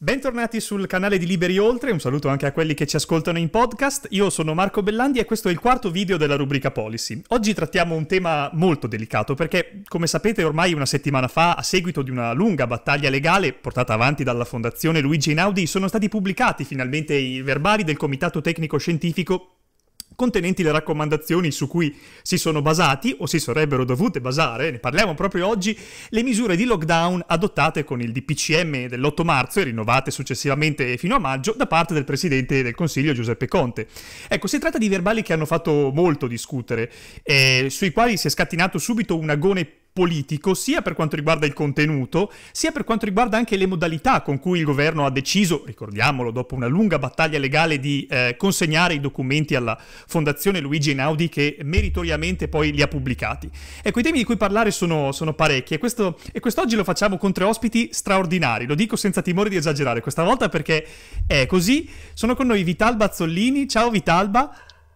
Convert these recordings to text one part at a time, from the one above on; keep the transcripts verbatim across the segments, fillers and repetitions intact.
Bentornati sul canale di Liberi Oltre, un saluto anche a quelli che ci ascoltano in podcast. Io sono Marco Bellandi e questo è il quarto video della rubrica Policy. Oggi trattiamo un tema molto delicato perché, come sapete, ormai una settimana fa, a seguito di una lunga battaglia legale portata avanti dalla Fondazione Luigi Einaudi, sono stati pubblicati finalmente i verbali del Comitato Tecnico Scientifico contenenti le raccomandazioni su cui si sono basati o si sarebbero dovute basare, ne parliamo proprio oggi, le misure di lockdown adottate con il D P C M dell'otto marzo e rinnovate successivamente fino a maggio da parte del Presidente del Consiglio Giuseppe Conte. Ecco, si tratta di verbali che hanno fatto molto discutere, eh, sui quali si è scatenato subito un agone politico, sia per quanto riguarda il contenuto, sia per quanto riguarda anche le modalità con cui il governo ha deciso, ricordiamolo, dopo una lunga battaglia legale, di eh, consegnare i documenti alla Fondazione Luigi Einaudi, che meritoriamente poi li ha pubblicati. Ecco, i temi di cui parlare sono, sono parecchi e, questo, e quest'oggi lo facciamo con tre ospiti straordinari, lo dico senza timore di esagerare questa volta perché è così. Sono con noi Vitalba Zollini. Ciao Vitalba.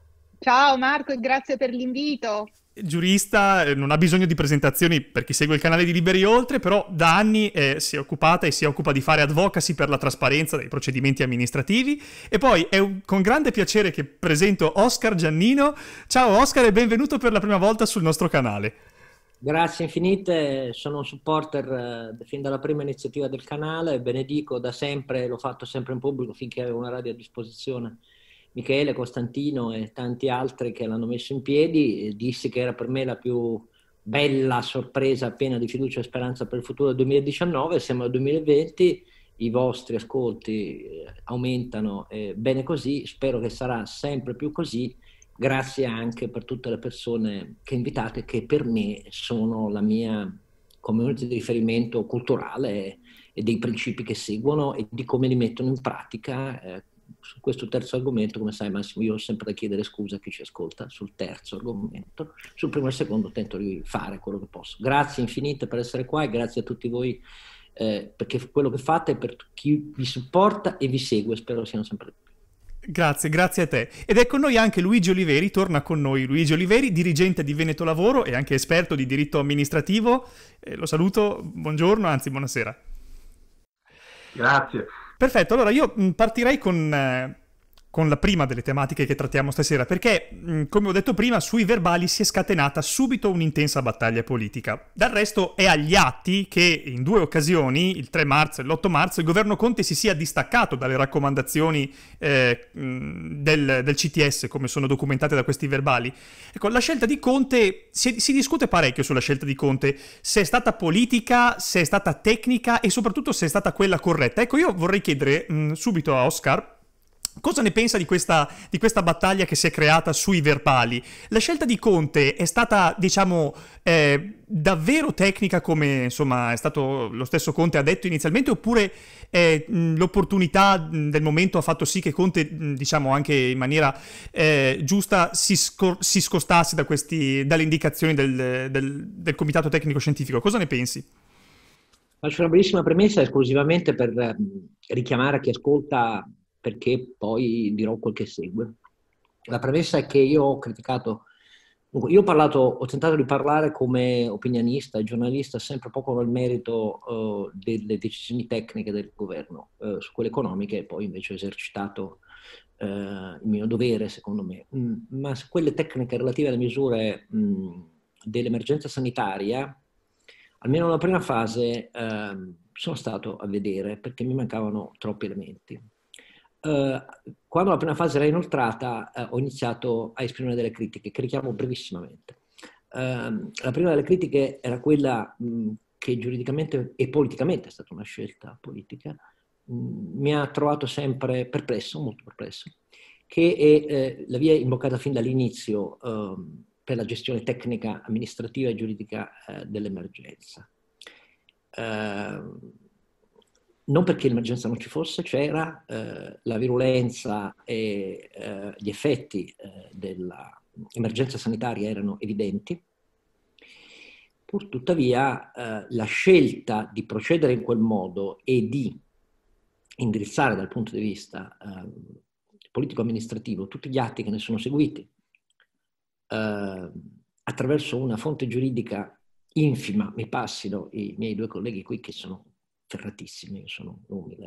Ciao Marco e grazie per l'invito. Giurista, non ha bisogno di presentazioni per chi segue il canale di Liberi Oltre, però da anni eh, si è occupata e si occupa di fare advocacy per la trasparenza dei procedimenti amministrativi. E poi è un, con grande piacere che presento Oscar Giannino. Ciao Oscar e benvenuto per la prima volta sul nostro canale. Grazie infinite, sono un supporter eh, fin dalla prima iniziativa del canale, benedico da sempre, l'ho fatto sempre in pubblico finché avevo una radio a disposizione. Michele, Costantino e tanti altri che l'hanno messo in piedi, dissi che era per me la più bella sorpresa piena di fiducia e speranza per il futuro del duemiladiciannove. Siamo al duemilaventi, i vostri ascolti aumentano, eh, bene così, spero che sarà sempre più così. Grazie anche per tutte le persone che invitate, che per me sono la mia community di riferimento culturale e dei principi che seguono e di come li mettono in pratica. eh, Su questo terzo argomento, come sai Massimo, io ho sempre da chiedere scusa a chi ci ascolta sul terzo argomento. Sul primo e secondo tento di fare quello che posso. Grazie infinite per essere qua e grazie a tutti voi eh, perché quello che fate è per chi vi supporta e vi segue, spero siano sempre più. Grazie, grazie a te. Ed è con noi anche Luigi Oliveri, torna con noi Luigi Oliveri, dirigente di Veneto Lavoro e anche esperto di diritto amministrativo. Eh, lo saluto, buongiorno, anzi buonasera. Grazie. Perfetto, allora io partirei con, eh, con la prima delle tematiche che trattiamo stasera, perché, mh, come ho detto prima, sui verbali si è scatenata subito un'intensa battaglia politica. Del resto è agli atti che in due occasioni, il tre marzo e l'otto marzo, il governo Conte si sia distaccato dalle raccomandazioni eh, mh, del, del C T S, come sono documentate da questi verbali. Ecco, la scelta di Conte, si, si discute parecchio sulla scelta di Conte, se è stata politica, se è stata tecnica e soprattutto se è stata quella corretta. Ecco, io vorrei chiedere mh, subito a Oscar cosa ne pensa di questa, di questa battaglia che si è creata sui verbali. La scelta di Conte è stata, diciamo, eh, davvero tecnica, come insomma è stato lo stesso Conte ha detto inizialmente, oppure eh, l'opportunità del momento ha fatto sì che Conte, diciamo anche in maniera eh, giusta, si, scor- si scostasse da questi, dalle indicazioni del, del, del Comitato Tecnico Scientifico? Cosa ne pensi? Faccio una brevissima premessa esclusivamente per eh, richiamare chi ascolta, perché poi dirò quel che segue. La premessa è che io ho criticato, io ho parlato, ho tentato di parlare come opinionista e giornalista sempre poco nel merito uh, delle decisioni tecniche del governo, uh, su quelle economiche, e poi invece ho esercitato uh, il mio dovere, secondo me. Mm, ma su quelle tecniche relative alle misure mm, dell'emergenza sanitaria, almeno nella prima fase, uh, sono stato a vedere perché mi mancavano troppi elementi. Uh, quando la prima fase era inoltrata uh, ho iniziato a esprimere delle critiche che richiamo brevissimamente. Uh, la prima delle critiche era quella mh, che giuridicamente e politicamente è stata una scelta politica, mh, mi ha trovato sempre perplesso, molto perplesso, che è eh, la via imboccata fin dall'inizio uh, per la gestione tecnica, amministrativa e giuridica uh, dell'emergenza. Uh, Non perché l'emergenza non ci fosse, c'era, eh, la virulenza e eh, gli effetti eh, dell'emergenza sanitaria erano evidenti. Pur tuttavia eh, la scelta di procedere in quel modo e di indirizzare dal punto di vista eh, politico-amministrativo tutti gli atti che ne sono seguiti eh, attraverso una fonte giuridica infima, mi passino i miei due colleghi qui che sono ferratissimi, io sono umile,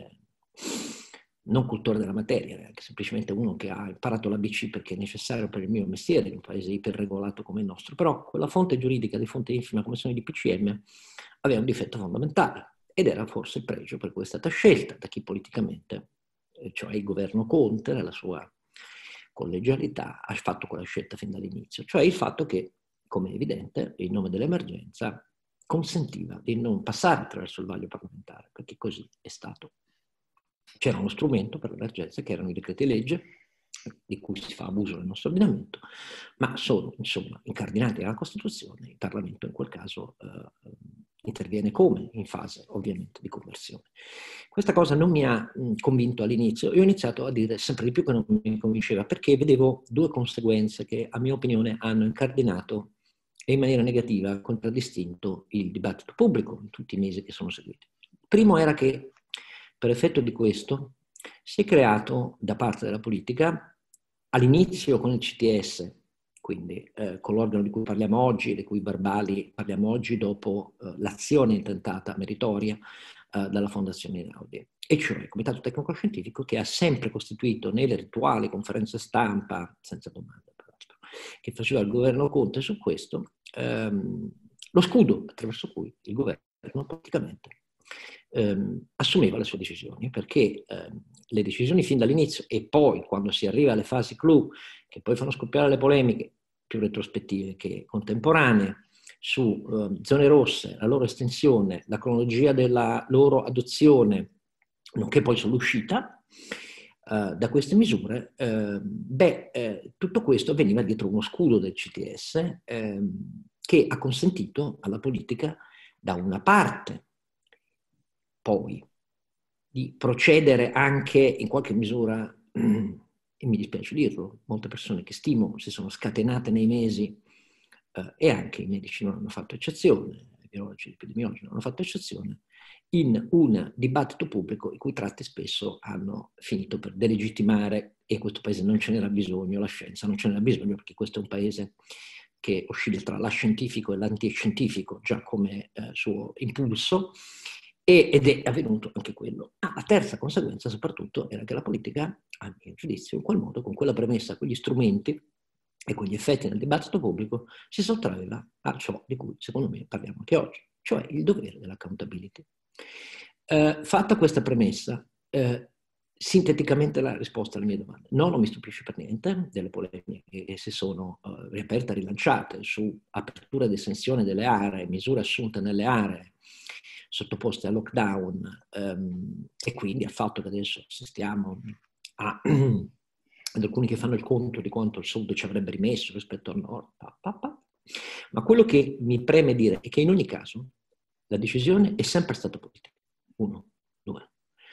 non cultore della materia, neanche semplicemente uno che ha imparato l'A B C perché è necessario per il mio mestiere in un paese iperregolato come il nostro, però quella fonte giuridica di fonte infima come sono i D P C M aveva un difetto fondamentale ed era forse il pregio per cui è stata scelta da chi politicamente, cioè il governo Conte nella sua collegialità, ha fatto quella scelta fin dall'inizio, cioè il fatto che, come è evidente, in nome dell'emergenza consentiva di non passare attraverso il vaglio parlamentare, perché così è stato. C'era uno strumento per l'emergenza che erano i decreti legge, di cui si fa abuso nel nostro ordinamento, ma sono insomma incardinati nella Costituzione. Il Parlamento in quel caso eh, interviene come? In fase ovviamente di conversione. Questa cosa non mi ha mh, convinto all'inizio e ho iniziato a dire sempre di più che non mi convinceva, perché vedevo due conseguenze che a mia opinione hanno incardinato e in maniera negativa contraddistinto il dibattito pubblico in tutti i mesi che sono seguiti. Il primo era che per effetto di questo si è creato da parte della politica, all'inizio con il C T S, quindi eh, con l'organo di cui parliamo oggi, di cui verbali parliamo oggi dopo eh, l'azione intentata meritoria eh, dalla Fondazione Einaudi, e cioè il Comitato Tecnico Scientifico che ha sempre costituito nelle rituali conferenze stampa, senza domande peraltro, che faceva il governo Conte su questo, ehm, lo scudo attraverso cui il governo praticamente ehm, assumeva le sue decisioni, perché ehm, le decisioni fin dall'inizio e poi quando si arriva alle fasi clou, che poi fanno scoppiare le polemiche più retrospettive che contemporanee, su eh, zone rosse, la loro estensione, la cronologia della loro adozione, nonché poi sull'uscita eh, da queste misure, eh, beh, eh, tutto questo veniva dietro uno scudo del C T S eh, che ha consentito alla politica, da una parte, poi, di procedere anche in qualche misura, e mi dispiace dirlo, molte persone che stimo si sono scatenate nei mesi eh, e anche i medici non hanno fatto eccezione, i virologi, gli epidemiologi non hanno fatto eccezione, in un dibattito pubblico i cui tratti spesso hanno finito per delegittimare, e questo paese non ce n'era bisogno, la scienza non ce n'era bisogno, perché questo è un paese che oscilla tra l'ascientifico e l'antiscientifico già come eh, suo impulso, ed è avvenuto anche quello. Ah, la terza conseguenza soprattutto era che la politica, a mio giudizio, in quel modo, con quella premessa, quegli strumenti e quegli effetti nel dibattito pubblico, si sottraeva a ciò di cui secondo me parliamo anche oggi, cioè il dovere dell'accountability. Eh, fatta questa premessa, eh, sinteticamente la risposta alle mie domande: no, non mi stupisce per niente delle polemiche che si sono eh, riaperte, rilanciate su apertura ed estensione delle aree, misure assunte nelle aree sottoposte a lockdown, ehm, e quindi al fatto che adesso assistiamo a, ad alcuni che fanno il conto di quanto il Sud ci avrebbe rimesso rispetto al Nord. Pa, pa, pa. Ma quello che mi preme dire è che in ogni caso la decisione è sempre stata politica. Uno, due.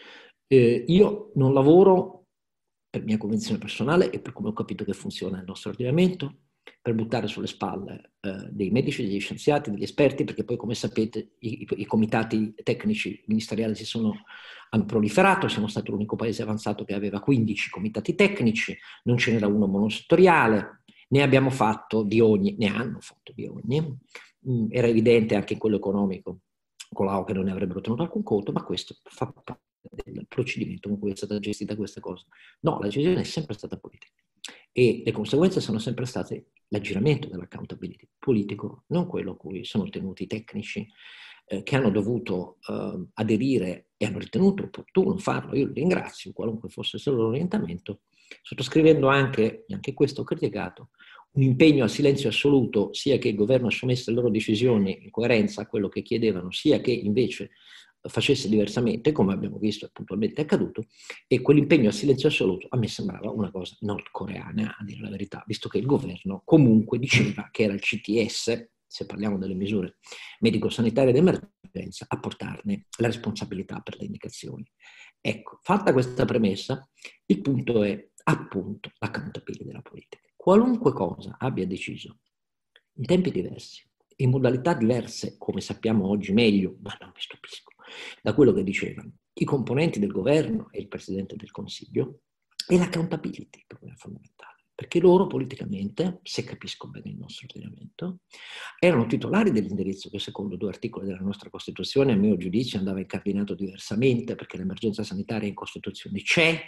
Eh, io non lavoro, per mia convinzione personale e per come ho capito che funziona il nostro ordinamento, per buttare sulle spalle eh, dei medici, degli scienziati, degli esperti, perché poi, come sapete, i, i, i comitati tecnici ministeriali si sono, hanno proliferato. Siamo stati l'unico paese avanzato che aveva quindici comitati tecnici, non ce n'era uno monosettoriale, ne abbiamo fatto di ogni, ne hanno fatto di ogni. Mm, era evidente anche in quello economico, Colau, che non ne avrebbero tenuto alcun conto, ma questo fa parte del procedimento con cui è stata gestita questa cosa. No, la decisione è sempre stata politica e le conseguenze sono sempre state l'aggiramento dell'accountability politico, non quello a cui sono tenuti i tecnici eh, che hanno dovuto eh, aderire e hanno ritenuto opportuno farlo. Io li ringrazio, qualunque fosse il loro orientamento, sottoscrivendo anche, e anche questo ho criticato, un impegno al silenzio assoluto, sia che il governo assumesse le loro decisioni in coerenza a quello che chiedevano, sia che invece facesse diversamente, come abbiamo visto e puntualmente è accaduto, e quell'impegno al silenzio assoluto a me sembrava una cosa nordcoreana, a dire la verità, visto che il governo comunque diceva che era il C T S, se parliamo delle misure medico-sanitarie d'emergenza, a portarne la responsabilità per le indicazioni. Ecco, fatta questa premessa, il punto è appunto l'accountability della politica. Qualunque cosa abbia deciso in tempi diversi, in modalità diverse, come sappiamo oggi meglio, ma non mi stupisco, da quello che dicevano i componenti del governo e il Presidente del Consiglio, è l'accountability il problema fondamentale. perché loro politicamente, se capisco bene il nostro ordinamento, erano titolari dell'indirizzo che secondo due articoli della nostra Costituzione, a mio giudizio, andava incardinato diversamente, perché l'emergenza sanitaria in Costituzione c'è,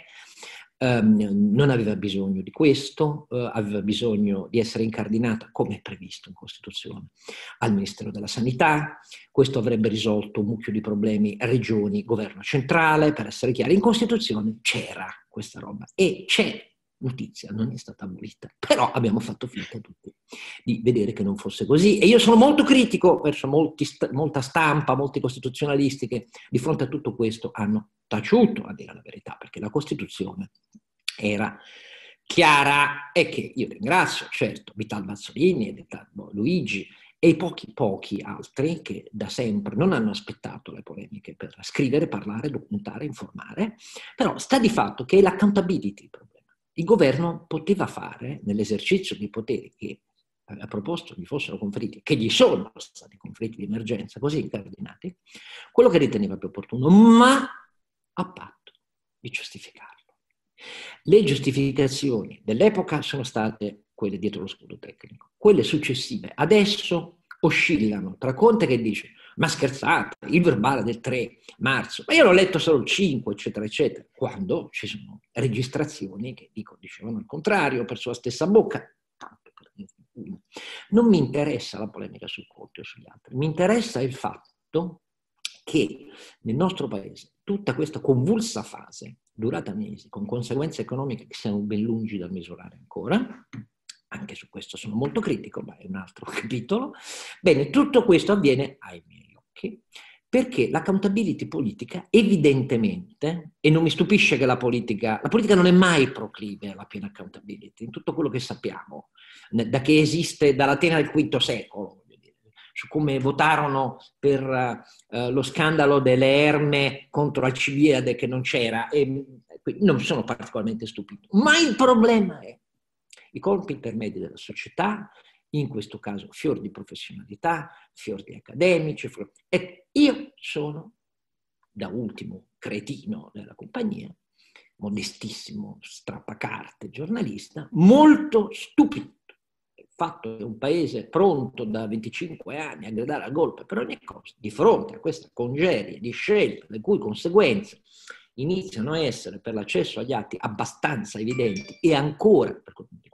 ehm, non aveva bisogno di questo, eh, aveva bisogno di essere incardinata, come è previsto in Costituzione, al Ministero della Sanità. Questo avrebbe risolto un mucchio di problemi regioni, governo centrale, per essere chiari. In Costituzione c'era questa roba e c'è. Notizia, non è stata abolita, però abbiamo fatto finta tutti di vedere che non fosse così, e io sono molto critico verso molti, molta stampa, molti costituzionalisti che di fronte a tutto questo hanno taciuto, a dire la verità, perché la Costituzione era chiara, e che io ringrazio, certo, Vital Mazzolini e Vittorio Luigi e i pochi pochi altri che da sempre non hanno aspettato le polemiche per scrivere, parlare, documentare, informare, però sta di fatto che è l'accountability il problema. Il governo poteva fare, nell'esercizio dei poteri che aveva proposto gli fossero conferiti, che gli sono stati conferiti di emergenza, così incardinati, quello che riteneva più opportuno, ma a patto di giustificarlo. Le giustificazioni dell'epoca sono state quelle dietro lo scudo tecnico. Quelle successive adesso oscillano tra Conte che dice ma scherzate, il verbale del tre marzo, ma io l'ho letto solo il cinque, eccetera, eccetera, quando ci sono registrazioni che dico, dicevano il contrario per sua stessa bocca. Tanto per dire, non mi interessa la polemica su Conte o sugli altri, mi interessa il fatto che nel nostro paese tutta questa convulsa fase, durata mesi, con conseguenze economiche che siamo ben lungi dal misurare ancora, anche su questo sono molto critico, ma è un altro capitolo. Bene, tutto questo avviene ai miei occhi perché l'accountability politica evidentemente, e non mi stupisce che la politica, la politica non è mai proclive alla piena accountability, in tutto quello che sappiamo, da che esiste dall'Atena del quinto secolo, su come votarono per uh, lo scandalo delle Erme contro Alcibiade che non c'era, e non sono particolarmente stupito. Ma il problema è i corpi intermedi della società, in questo caso fior di professionalità, fior di accademici, fior... e io sono, da ultimo cretino della compagnia, modestissimo strappacarte giornalista, molto stupito. Il fatto che un paese pronto da venticinque anni a gridare a golpe per ogni cosa, di fronte a questa congerie di scelte, le cui conseguenze iniziano a essere per l'accesso agli atti abbastanza evidenti e ancora, per continuare,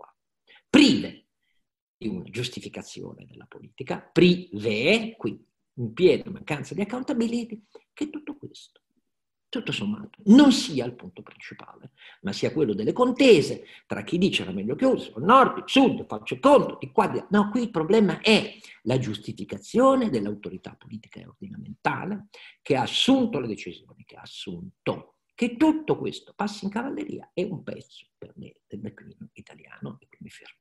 prive di una giustificazione della politica, prive, quindi in piena mancanza di accountability, che tutto questo, tutto sommato, non sia il punto principale, ma sia quello delle contese tra chi dice era meglio chiuso, il nord, il sud, faccio il conto, di qua, di là. No, qui il problema è la giustificazione dell'autorità politica e ordinamentale che ha assunto le decisioni che ha assunto. Che tutto questo passi in cavalleria è un pezzo per me del declino italiano, e quindi fermo.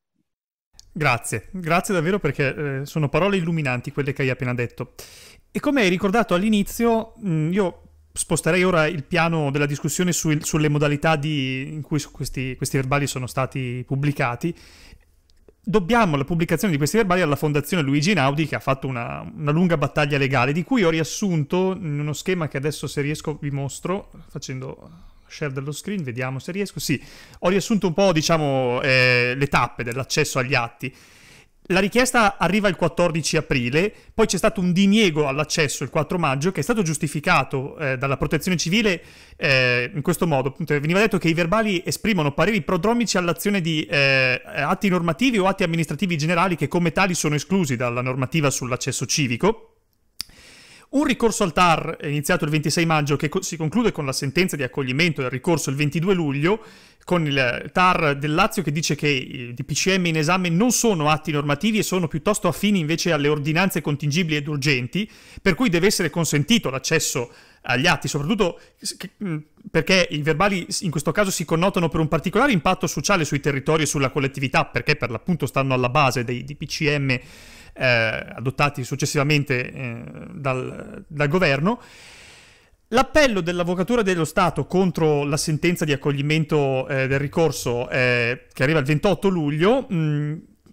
Grazie, grazie davvero, perché eh, sono parole illuminanti quelle che hai appena detto. E come hai ricordato all'inizio, mh, io sposterei ora il piano della discussione su, sulle modalità di, in cui questi, questi verbali sono stati pubblicati. Dobbiamo la pubblicazione di questi verbali alla Fondazione Luigi Einaudi, che ha fatto una, una lunga battaglia legale, di cui ho riassunto in uno schema che adesso, se riesco, vi mostro, facendo share dello screen, vediamo se riesco. Sì, ho riassunto un po', diciamo, eh, le tappe dell'accesso agli atti. La richiesta arriva il quattordici aprile, poi c'è stato un diniego all'accesso il quattro maggio, che è stato giustificato eh, dalla Protezione Civile eh, in questo modo. Appunto, veniva detto che i verbali esprimono pareri prodromici all'azione di eh, atti normativi o atti amministrativi generali che come tali sono esclusi dalla normativa sull'accesso civico. Un ricorso al T A R è iniziato il ventisei maggio, che co- si conclude con la sentenza di accoglimento del ricorso il ventidue luglio, con il T A R del Lazio che dice che i D P C M in esame non sono atti normativi e sono piuttosto affini invece alle ordinanze contingibili ed urgenti, per cui deve essere consentito l'accesso agli atti, soprattutto perché i verbali in questo caso si connotano per un particolare impatto sociale sui territori e sulla collettività, perché per l'appunto stanno alla base dei D P C M Eh, adottati successivamente eh, dal, dal governo. L'appello dell'Avvocatura dello Stato contro la sentenza di accoglimento eh, del ricorso, eh, che arriva il ventotto luglio, mh,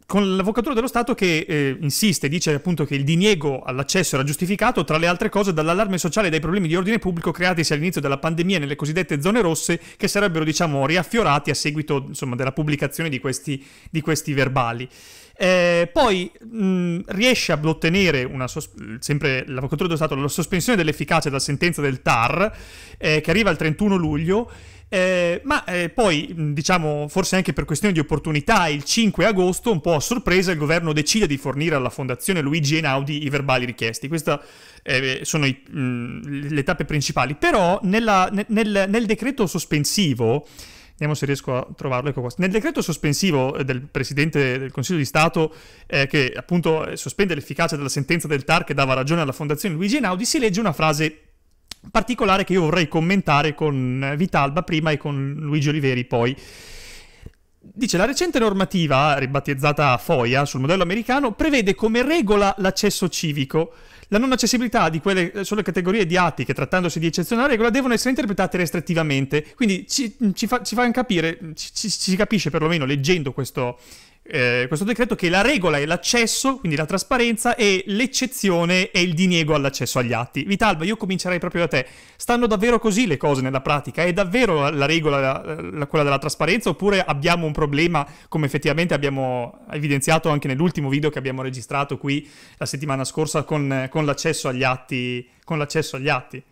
con l'Avvocatura dello Stato che eh, insiste, dice appunto che il diniego all'accesso era giustificato, tra le altre cose, dall'allarme sociale e dai problemi di ordine pubblico creatisi all'inizio della pandemia nelle cosiddette zone rosse, che sarebbero, diciamo, riaffiorati a seguito, insomma, della pubblicazione di questi, di questi verbali. Eh, poi mh, riesce ad ottenere una sos- sempre l'Avvocatura dello Stato la sospensione dell'efficacia della sentenza del T A R, eh, che arriva il trentuno luglio. Eh, ma eh, poi, diciamo, forse anche per questione di opportunità, il cinque agosto, un po' a sorpresa, il governo decide di fornire alla Fondazione Luigi Einaudi i verbali richiesti. Queste eh, sono i, mh, le tappe principali. Però nella, nel, nel decreto sospensivo, vediamo se riesco a trovarlo, ecco qua. Nel decreto sospensivo del Presidente del Consiglio di Stato, eh, che appunto sospende l'efficacia della sentenza del T A R che dava ragione alla Fondazione Luigi Einaudi, si legge una frase particolare che io vorrei commentare con Vitalba prima e con Luigi Oliveri poi. Dice: la recente normativa, ribattezzata FOIA sul modello americano, prevede come regola l'accesso civico. La non accessibilità di quelle sulle categorie di atti che, trattandosi di eccezionale regola, devono essere interpretate restrittivamente. Quindi ci, ci, fa, ci fa capire, ci, ci, si capisce perlomeno leggendo questo, eh, questo decreto, che la regola è l'accesso, quindi la trasparenza, e l'eccezione è il diniego all'accesso agli atti. Vitalba, io comincerei proprio da te. Stanno davvero così le cose nella pratica? È davvero la regola la, la, quella della trasparenza, oppure abbiamo un problema, come effettivamente abbiamo evidenziato anche nell'ultimo video che abbiamo registrato qui la settimana scorsa con, con l'accesso agli atti, con l'accesso agli atti?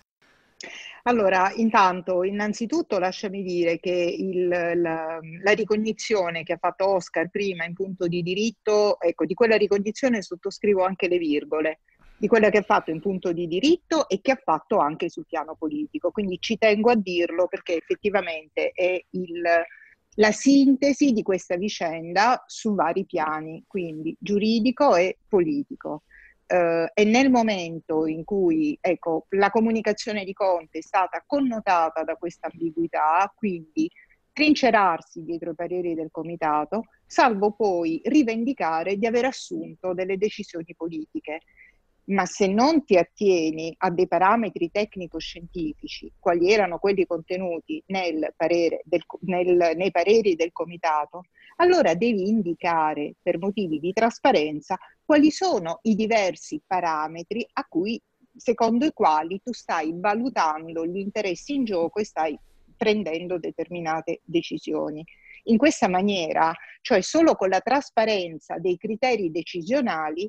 Allora, intanto, innanzitutto lasciami dire che il, la, la ricognizione che ha fatto Oscar prima in punto di diritto, ecco, di quella ricognizione sottoscrivo anche le virgole, di quella che ha fatto in punto di diritto e che ha fatto anche sul piano politico. Quindi ci tengo a dirlo perché effettivamente è il, la sintesi di questa vicenda su vari piani, quindi giuridico e politico. Uh, e nel momento in cui, ecco, la comunicazione di Conte è stata connotata da questa ambiguità, quindi trincerarsi dietro i pareri del comitato, salvo poi rivendicare di aver assunto delle decisioni politiche. Ma se non ti attieni a dei parametri tecnico-scientifici, quali erano quelli contenuti nel parere del, nel, nei pareri del comitato, allora devi indicare per motivi di trasparenza quali sono i diversi parametri a cui, secondo i quali tu stai valutando gli interessi in gioco e stai prendendo determinate decisioni. In questa maniera, cioè solo con la trasparenza dei criteri decisionali,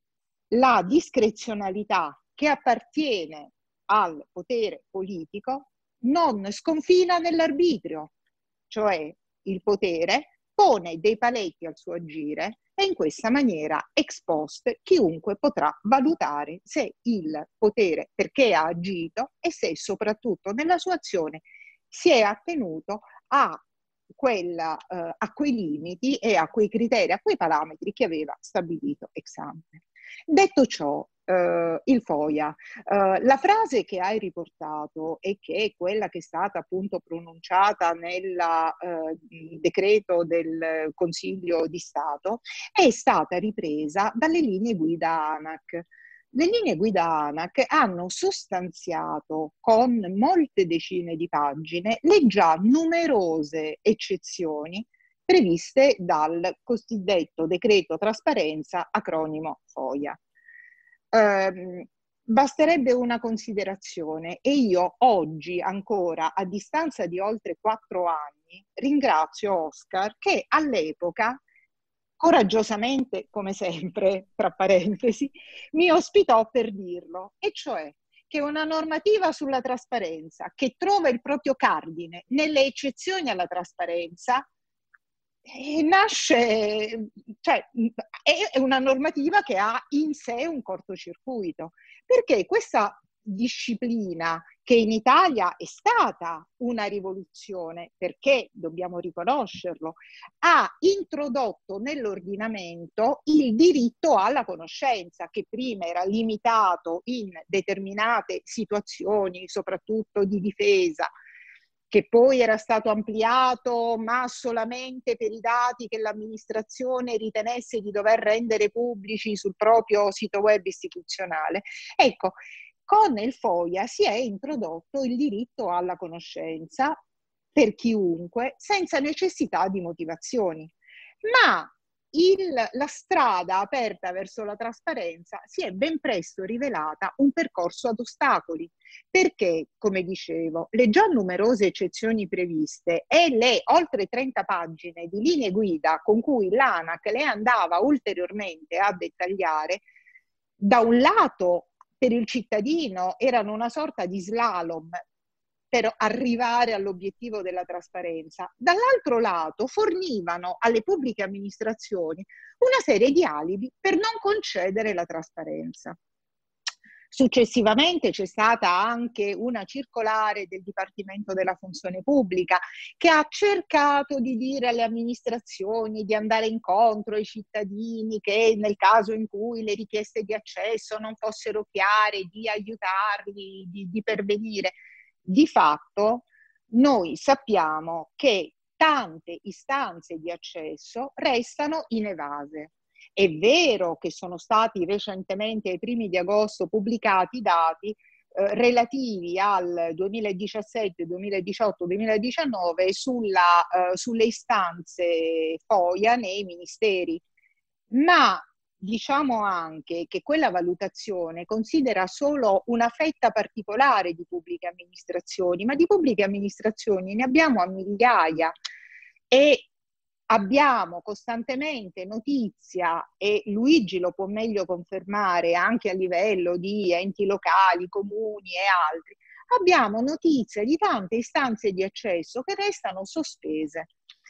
la discrezionalità che appartiene al potere politico non sconfina nell'arbitrio, cioè il potere pone dei paletti al suo agire e in questa maniera ex post chiunque potrà valutare se il potere perché ha agito e se soprattutto nella sua azione si è attenuto a Quella, uh, a quei limiti e a quei criteri, a quei parametri che aveva stabilito ex ante. Detto ciò, uh, il FOIA, uh, la frase che hai riportato e che è quella che è stata appunto pronunciata nel uh, decreto del Consiglio di Stato è stata ripresa dalle linee guida ANAC. Le linee guida ANAC hanno sostanziato con molte decine di pagine le già numerose eccezioni previste dal cosiddetto decreto trasparenza, acronimo FOIA. Um, basterebbe una considerazione e io oggi ancora, a distanza di oltre quattro anni, ringrazio Oscar che all'epoca coraggiosamente, come sempre, tra parentesi, mi ospitò per dirlo, e cioè che una normativa sulla trasparenza che trova il proprio cardine nelle eccezioni alla trasparenza eh, nasce, cioè è una normativa che ha in sé un cortocircuito, perché questa disciplina che in Italia è stata una rivoluzione, perché dobbiamo riconoscerlo, ha introdotto nell'ordinamento il diritto alla conoscenza, che prima era limitato in determinate situazioni, soprattutto di difesa, che poi era stato ampliato, ma solamente per i dati che l'amministrazione ritenesse di dover rendere pubblici sul proprio sito web istituzionale. Ecco, con il FOIA si è introdotto il diritto alla conoscenza per chiunque, senza necessità di motivazioni. Ma il, la strada aperta verso la trasparenza si è ben presto rivelata un percorso ad ostacoli, perché, come dicevo, le già numerose eccezioni previste e le oltre trenta pagine di linee guida con cui l'ANAC le andava ulteriormente a dettagliare, da un lato per il cittadino erano una sorta di slalom per arrivare all'obiettivo della trasparenza, dall'altro lato fornivano alle pubbliche amministrazioni una serie di alibi per non concedere la trasparenza. Successivamente c'è stata anche una circolare del Dipartimento della Funzione Pubblica che ha cercato di dire alle amministrazioni di andare incontro ai cittadini che nel caso in cui le richieste di accesso non fossero chiare, di aiutarli, di, di pervenire. Di fatto noi sappiamo che tante istanze di accesso restano inevase. È vero che sono stati recentemente, ai primi di agosto, pubblicati dati eh, relativi al duemiladiciassette, duemiladiciotto, duemiladiciannove sulla, eh, sulle istanze FOIA nei ministeri, ma diciamo anche che quella valutazione considera solo una fetta particolare di pubbliche amministrazioni, ma di pubbliche amministrazioni ne abbiamo a migliaia e abbiamo costantemente notizia, e Luigi lo può meglio confermare anche a livello di enti locali, comuni e altri, abbiamo notizia di tante istanze di accesso che restano sospese.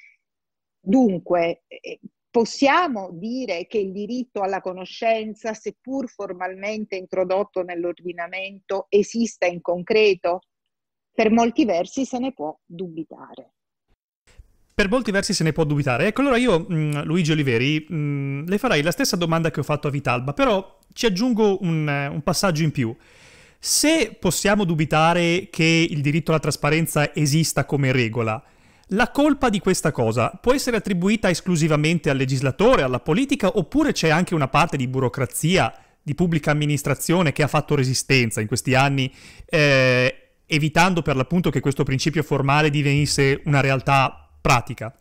Dunque, eh, possiamo dire che il diritto alla conoscenza, seppur formalmente introdotto nell'ordinamento, esista in concreto? Per molti versi se ne può dubitare. Per molti versi se ne può dubitare. Ecco, allora io, mh, Luigi Oliveri, mh, le farei la stessa domanda che ho fatto a Vitalba, però ci aggiungo un, un passaggio in più. Se possiamo dubitare che il diritto alla trasparenza esista come regola, la colpa di questa cosa può essere attribuita esclusivamente al legislatore, alla politica, oppure c'è anche una parte di burocrazia, di pubblica amministrazione che ha fatto resistenza in questi anni, eh, evitando per l'appunto che questo principio formale divenisse una realtà pratica?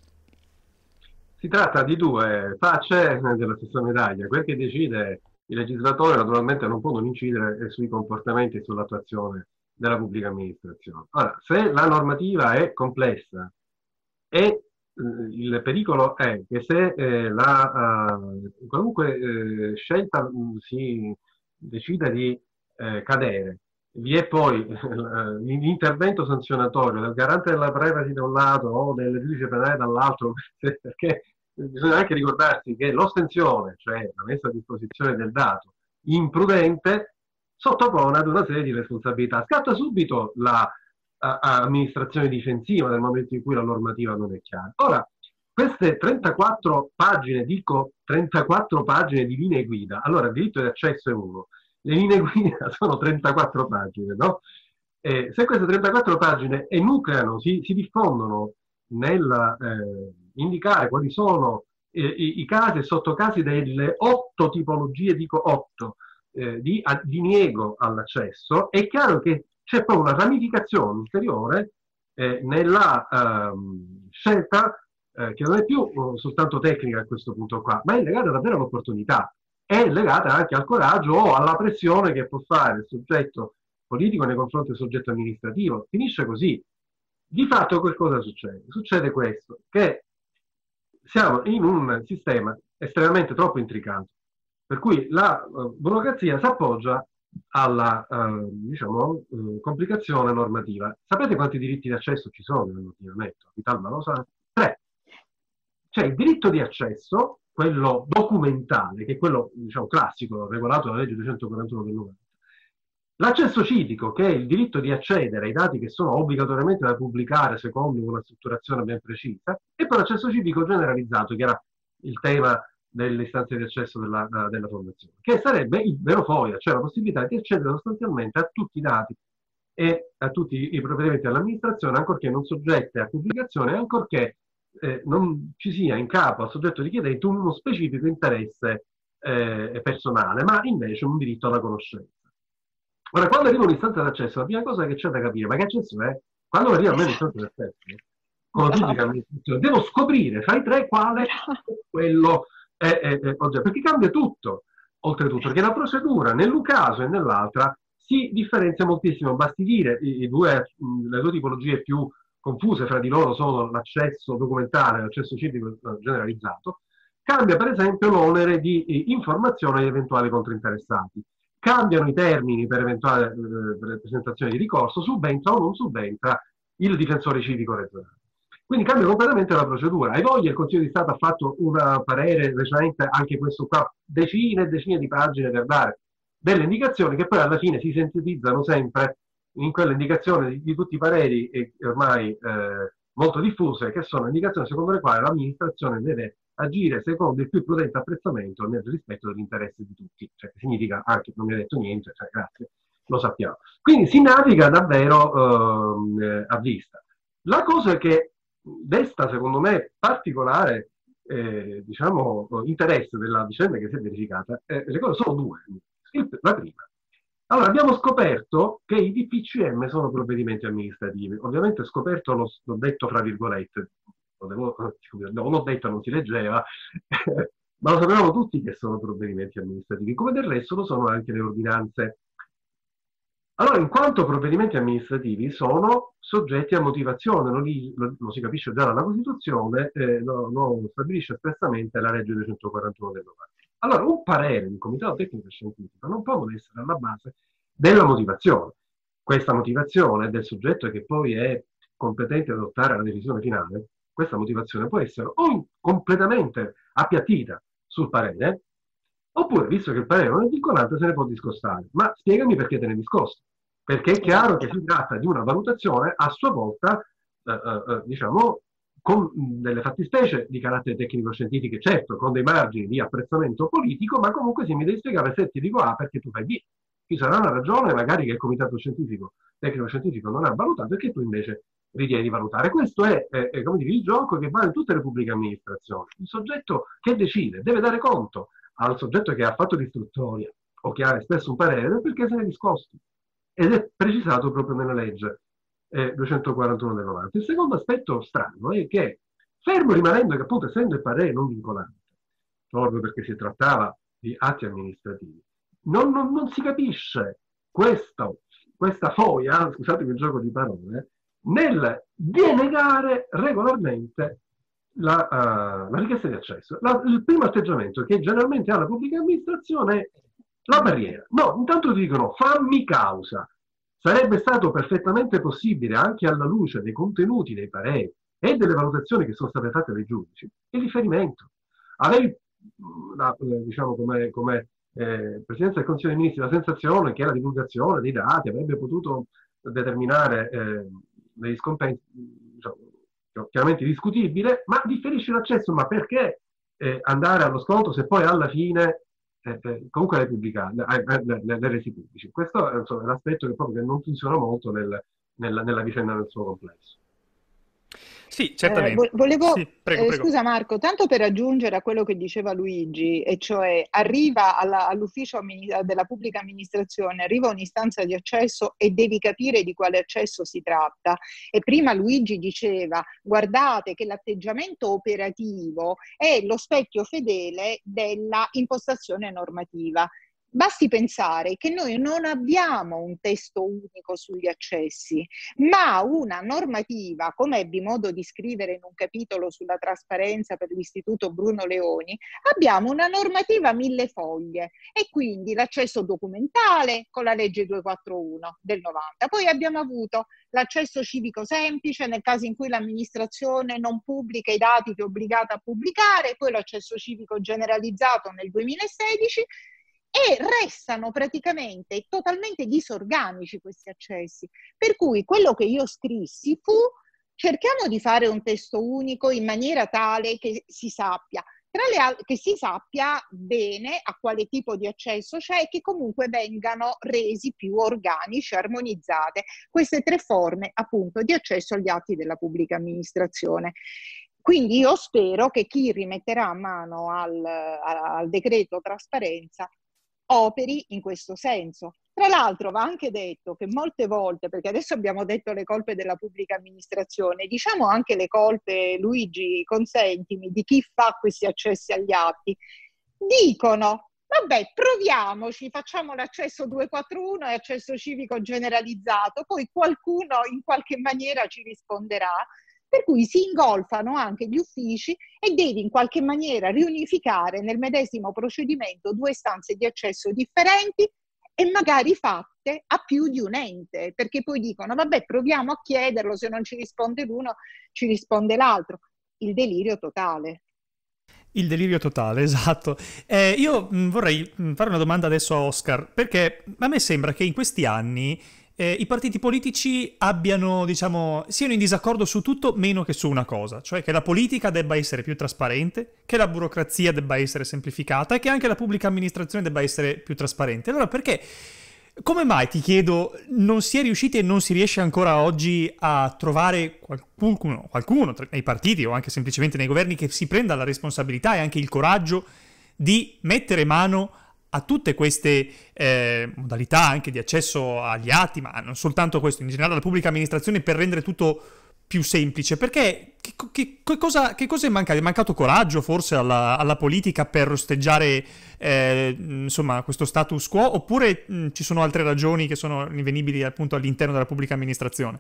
Si tratta di due facce della stessa medaglia. Quel che decide il legislatore naturalmente non può non incidere sui comportamenti e sull'attuazione della pubblica amministrazione. Ora, se la normativa è complessa e eh, il pericolo è che se eh, la uh, qualunque eh, scelta mh, si decida di eh, cadere, vi è poi uh, l'intervento sanzionatorio del garante della privacy da un lato o del giudice penale dall'altro, perché bisogna anche ricordarsi che l'ostensione, cioè la messa a disposizione del dato imprudente, sottopone ad una serie di responsabilità. Scatta subito l'amministrazione difensiva nel momento in cui la normativa non è chiara. Ora, queste trentaquattro pagine, dico trentaquattro pagine di linee guida, allora il diritto di accesso è uno, le linee guida sono trentaquattro pagine, no? Eh, se queste trentaquattro pagine enucleano, si, si diffondono nel eh, indicare quali sono eh, i, i casi e sottocasi delle otto tipologie, dico otto, Eh, di diniego all'accesso, è chiaro che c'è poi una ramificazione ulteriore eh, nella ehm, scelta eh, che non è più uh, soltanto tecnica a questo punto qua, ma è legata davvero all'opportunità, è legata anche al coraggio o alla pressione che può fare il soggetto politico nei confronti del soggetto amministrativo. Finisce così. Di fatto che cosa succede? Succede questo, che siamo in un sistema estremamente troppo intricato, per cui la uh, burocrazia si appoggia alla uh, diciamo, uh, complicazione normativa. Sapete quanti diritti di accesso ci sono nell'ordinamento? Vitalba lo sa? Tre. C'è il diritto di accesso, quello documentale, che è quello diciamo, classico, regolato dalla legge duecentoquarantuno del novanta. L'accesso civico, che è il diritto di accedere ai dati che sono obbligatoriamente da pubblicare secondo una strutturazione ben precisa, e poi l'accesso civico generalizzato, che era il tema delle istanze di accesso della, della fondazione, che sarebbe il vero FOIA, cioè la possibilità di accedere sostanzialmente a tutti i dati e a tutti i provvedimenti dell'amministrazione, ancorché non soggette a pubblicazione, ancorché eh, non ci sia in capo al soggetto richiedente uno specifico interesse eh, personale, ma invece un diritto alla conoscenza. Ora, quando arriva un'istanza d'accesso, la prima cosa che c'è da capire, ma che accesso è? Quando arriva a me un'istanza d'accesso, con la pubblica amministrazione, devo scoprire fra i tre quale quello è, è, è oggetto, perché cambia tutto, oltretutto, perché la procedura nell'un caso e nell'altra si differenzia moltissimo. Basti dire i, i due, le due tipologie più confuse fra di loro sono l'accesso documentale e l'accesso civico generalizzato. Cambia per esempio l'onere di informazione agli eventuali controinteressati, cambiano i termini per eventuale eh, per presentazione di ricorso, subentra o non subentra il difensore civico regionale. Quindi cambia completamente la procedura. Hai voglia, il Consiglio di Stato ha fatto un parere recente, anche questo qua, decine e decine di pagine per dare delle indicazioni che poi alla fine si sintetizzano sempre in quella indicazione di, di tutti i pareri e ormai eh, molto diffuse, che sono indicazioni secondo le quali l'amministrazione deve agire secondo il più prudente apprezzamento nel rispetto dell'interesse di tutti, cioè significa anche non mi ha detto niente, cioè, grazie, lo sappiamo. Quindi si naviga davvero eh, a vista. La cosa che desta secondo me particolare eh, diciamo interesse della vicenda che si è verificata, eh, le cose sono due. Il, la prima, allora abbiamo scoperto che i D P C M sono provvedimenti amministrativi. Ovviamente scoperto l'ho, l'ho detto fra virgolette, non l'ho detto, non si leggeva, ma lo sapevamo tutti che sono provvedimenti amministrativi, come del resto lo sono anche le ordinanze. Allora, in quanto provvedimenti amministrativi sono soggetti a motivazione, lo, lo, lo si capisce già dalla Costituzione, eh, lo, lo stabilisce espressamente la legge duecentoquarantuno del novanta. Allora, un parere di un comitato tecnico scientifico non può non essere alla base della motivazione. Questa motivazione del soggetto che poi è competente ad adottare la decisione finale, questa motivazione può essere o completamente appiattita sul parere, oppure, visto che il parere non è vincolante, se ne può discostare. Ma spiegami perché te ne discosti. Perché è chiaro che si tratta di una valutazione a sua volta, eh, eh, diciamo, con delle fattispecie di carattere tecnico-scientifiche, certo, con dei margini di apprezzamento politico, ma comunque si mi devi spiegare se ti dico A perché tu fai B. Ci sarà una ragione, magari, che il comitato scientifico, tecnico-scientifico non ha valutato e che tu invece ritieni di valutare. Questo è, è, è come dire, il gioco che vale in tutte le pubbliche amministrazioni. Il soggetto che decide deve dare conto al soggetto che ha fatto l'istruttoria o che ha espresso un parere perché se ne discosti. Ed è precisato proprio nella legge eh, duecentoquarantuno del novanta. Il secondo aspetto strano è che, fermo rimanendo che appunto essendo il parere non vincolante, proprio perché si trattava di atti amministrativi, non, non, non si capisce questo, questa foia, scusatemi il gioco di parole, nel denegare regolarmente la, uh, la richiesta di accesso. La, il primo atteggiamento che generalmente ha la pubblica amministrazione è la barriera. No, intanto ti dicono fammi causa. Sarebbe stato perfettamente possibile, anche alla luce dei contenuti dei pareri e delle valutazioni che sono state fatte dai giudici, il riferimento. Avevi, la, diciamo, come, come eh, Presidenza del Consiglio dei Ministri, la sensazione che la divulgazione dei dati avrebbe potuto determinare eh, degli scompensi, diciamo, chiaramente discutibile, ma differisce l'accesso. Ma perché eh, andare allo sconto se poi alla fine eh, eh, comunque le pubblicate, le, le, le resi pubblici? Questo è, insomma, è l'aspetto che proprio che non funziona molto nel, nella, nella vicenda nel suo complesso. Sì, certamente. Eh, volevo, sì, prego, eh, prego. Scusa Marco, tanto per aggiungere a quello che diceva Luigi, e cioè arriva alla, all'ufficio della pubblica amministrazione, arriva un'istanza di accesso e devi capire di quale accesso si tratta. E prima Luigi diceva, guardate che l'atteggiamento operativo è lo specchio fedele della impostazione normativa. Basti pensare che noi non abbiamo un testo unico sugli accessi, ma una normativa, come ebbi modo di scrivere in un capitolo sulla trasparenza per l'Istituto Bruno Leoni, abbiamo una normativa a mille foglie e quindi l'accesso documentale con la legge duecentoquarantuno del novanta. Poi abbiamo avuto l'accesso civico semplice nel caso in cui l'amministrazione non pubblica i dati che è obbligata a pubblicare, poi l'accesso civico generalizzato nel duemilasedici. E restano praticamente totalmente disorganici questi accessi. Per cui quello che io scrissi fu: cerchiamo di fare un testo unico in maniera tale che si sappia, tra le al- che si sappia bene a quale tipo di accesso c'è e che comunque vengano resi più organici, armonizzate queste tre forme appunto di accesso agli atti della pubblica amministrazione. Quindi io spero che chi rimetterà a mano al, al decreto trasparenza operi in questo senso, Tra l'altro va anche detto che molte volte, perché adesso abbiamo detto le colpe della pubblica amministrazione, diciamo anche le colpe, Luigi, consentimi, di chi fa questi accessi agli atti, dicono, vabbè, proviamoci, facciamo l'accesso duecentoquarantuno e accesso civico generalizzato, poi qualcuno in qualche maniera ci risponderà, per cui si ingolfano anche gli uffici e devi in qualche maniera riunificare nel medesimo procedimento due istanze di accesso differenti e magari fatte a più di un ente, perché poi dicono, vabbè, proviamo a chiederlo, se non ci risponde l'uno, ci risponde l'altro. Il delirio totale. Il delirio totale, esatto. Eh, io mh, vorrei mh, fare una domanda adesso a Oscar, perché a me sembra che in questi anni eh, i partiti politici abbiano, diciamo, siano in disaccordo su tutto meno che su una cosa, cioè che la politica debba essere più trasparente, che la burocrazia debba essere semplificata e che anche la pubblica amministrazione debba essere più trasparente. Allora, perché, come mai, ti chiedo, non si è riusciti e non si riesce ancora oggi a trovare qualcuno, qualcuno tra- nei partiti o anche semplicemente nei governi che si prenda la responsabilità e anche il coraggio di mettere mano a tutte queste eh, modalità anche di accesso agli atti, ma non soltanto questo, in generale alla pubblica amministrazione, per rendere tutto più semplice? Perché che, che, che, cosa, che cosa è mancato? È mancato coraggio forse alla, alla politica per osteggiare eh, insomma, questo status quo, oppure mh, ci sono altre ragioni che sono rinvenibili appunto all'interno della pubblica amministrazione?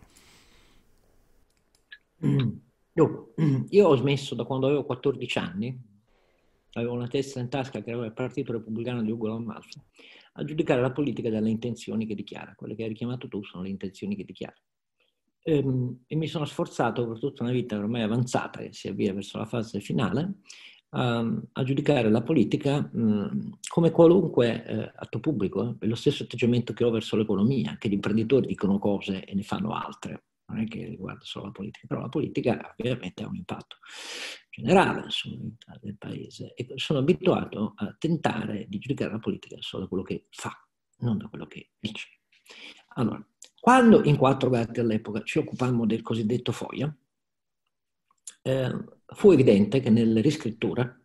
Io, io ho smesso da quando avevo quattordici anni, avevo una testa in tasca che era il Partito Repubblicano di Ugo La Malfa, a giudicare la politica dalle intenzioni che dichiara. Quelle che hai richiamato tu sono le intenzioni che dichiara. Ehm, e mi sono sforzato per tutta una vita ormai avanzata, che si avvia verso la fase finale, a, a giudicare la politica mh, come qualunque eh, atto pubblico, eh, lo stesso atteggiamento che ho verso l'economia, che gli imprenditori dicono cose e ne fanno altre. Non è che riguarda solo la politica, però la politica ovviamente ha un impatto generale sulla vita del paese e sono abituato a tentare di giudicare la politica solo da quello che fa, non da quello che dice. Allora, quando in Quattro Gatti all'epoca ci occupammo del cosiddetto FOIA, eh, fu evidente che nelle riscritture,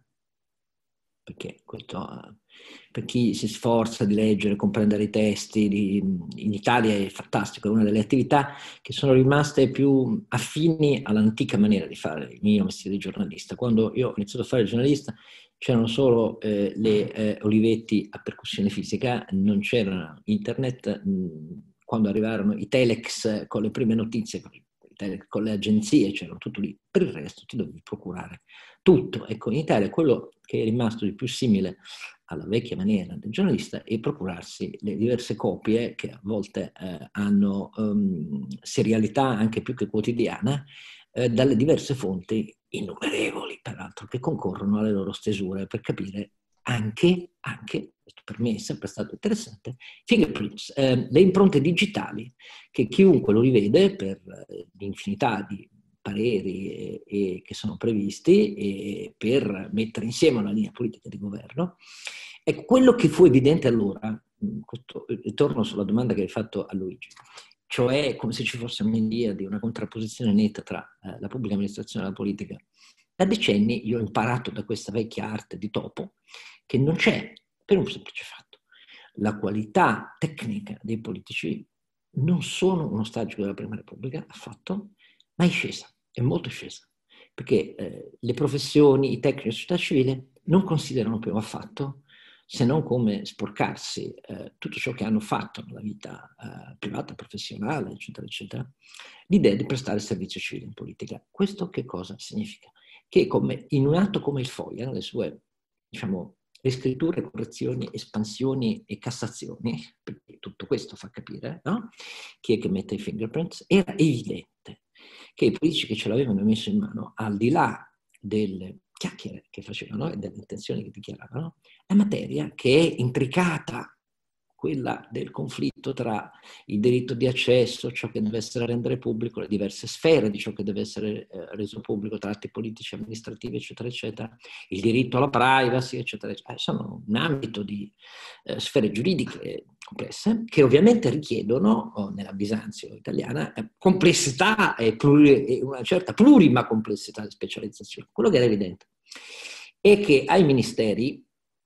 perché questo, per chi si sforza di leggere, comprendere i testi, di, in Italia è fantastico, è una delle attività che sono rimaste più affini all'antica maniera di fare il mio mestiere di giornalista. Quando io ho iniziato a fare il giornalista c'erano solo eh, le eh, Olivetti a percussione fisica, non c'era internet, mh, quando arrivarono i telex con le prime notizie, con le agenzie, c'erano tutto lì. Per il resto ti dovevi procurare tutto. Ecco, in Italia quello che è rimasto di più simile alla vecchia maniera del giornalista è procurarsi le diverse copie che a volte eh, hanno um, serialità anche più che quotidiana eh, dalle diverse fonti, innumerevoli peraltro, che concorrono alle loro stesure per capire anche, anche questo per me è sempre stato interessante, fingerprints, eh, le impronte digitali che chiunque lo rivede per eh, l'infinità di pareri e, e che sono previsti e per mettere insieme una linea politica di governo. Ecco, quello che fu evidente allora, questo, torno sulla domanda che hai fatto a Luigi, cioè come se ci fosse un'idea di una contrapposizione netta tra eh, la pubblica amministrazione e la politica. Da decenni io ho imparato da questa vecchia arte di topo che non c'è, per un semplice fatto. La qualità tecnica dei politici non sono uno ostaggio della Prima Repubblica, affatto, ma è scesa, è molto scesa, perché eh, le professioni, i tecnici, la società civile non considerano più affatto, se non come sporcarsi eh, tutto ciò che hanno fatto nella vita eh, privata, professionale, eccetera, eccetera, l'idea di prestare servizio civile in politica. Questo che cosa significa? Che come, in un atto come il FOIA, nelle sue, diciamo, riscritture, correzioni, espansioni e cassazioni, perché tutto questo fa capire, no? Chi è che mette i fingerprints, era evidente che i politici che ce l'avevano messo in mano, al di là delle chiacchiere che facevano e delle intenzioni che dichiaravano, la materia che è intricata, quella del conflitto tra il diritto di accesso, ciò che deve essere rendere pubblico, le diverse sfere di ciò che deve essere eh, reso pubblico, tra atti politici, amministrativi, eccetera, eccetera, il diritto alla privacy, eccetera, eccetera. Sono un ambito di eh, sfere giuridiche complesse che ovviamente richiedono, oh, nella Bisanzio italiana, eh, complessità e, pluri, e una certa plurima complessità di specializzazione. Quello che era evidente è che ai ministeri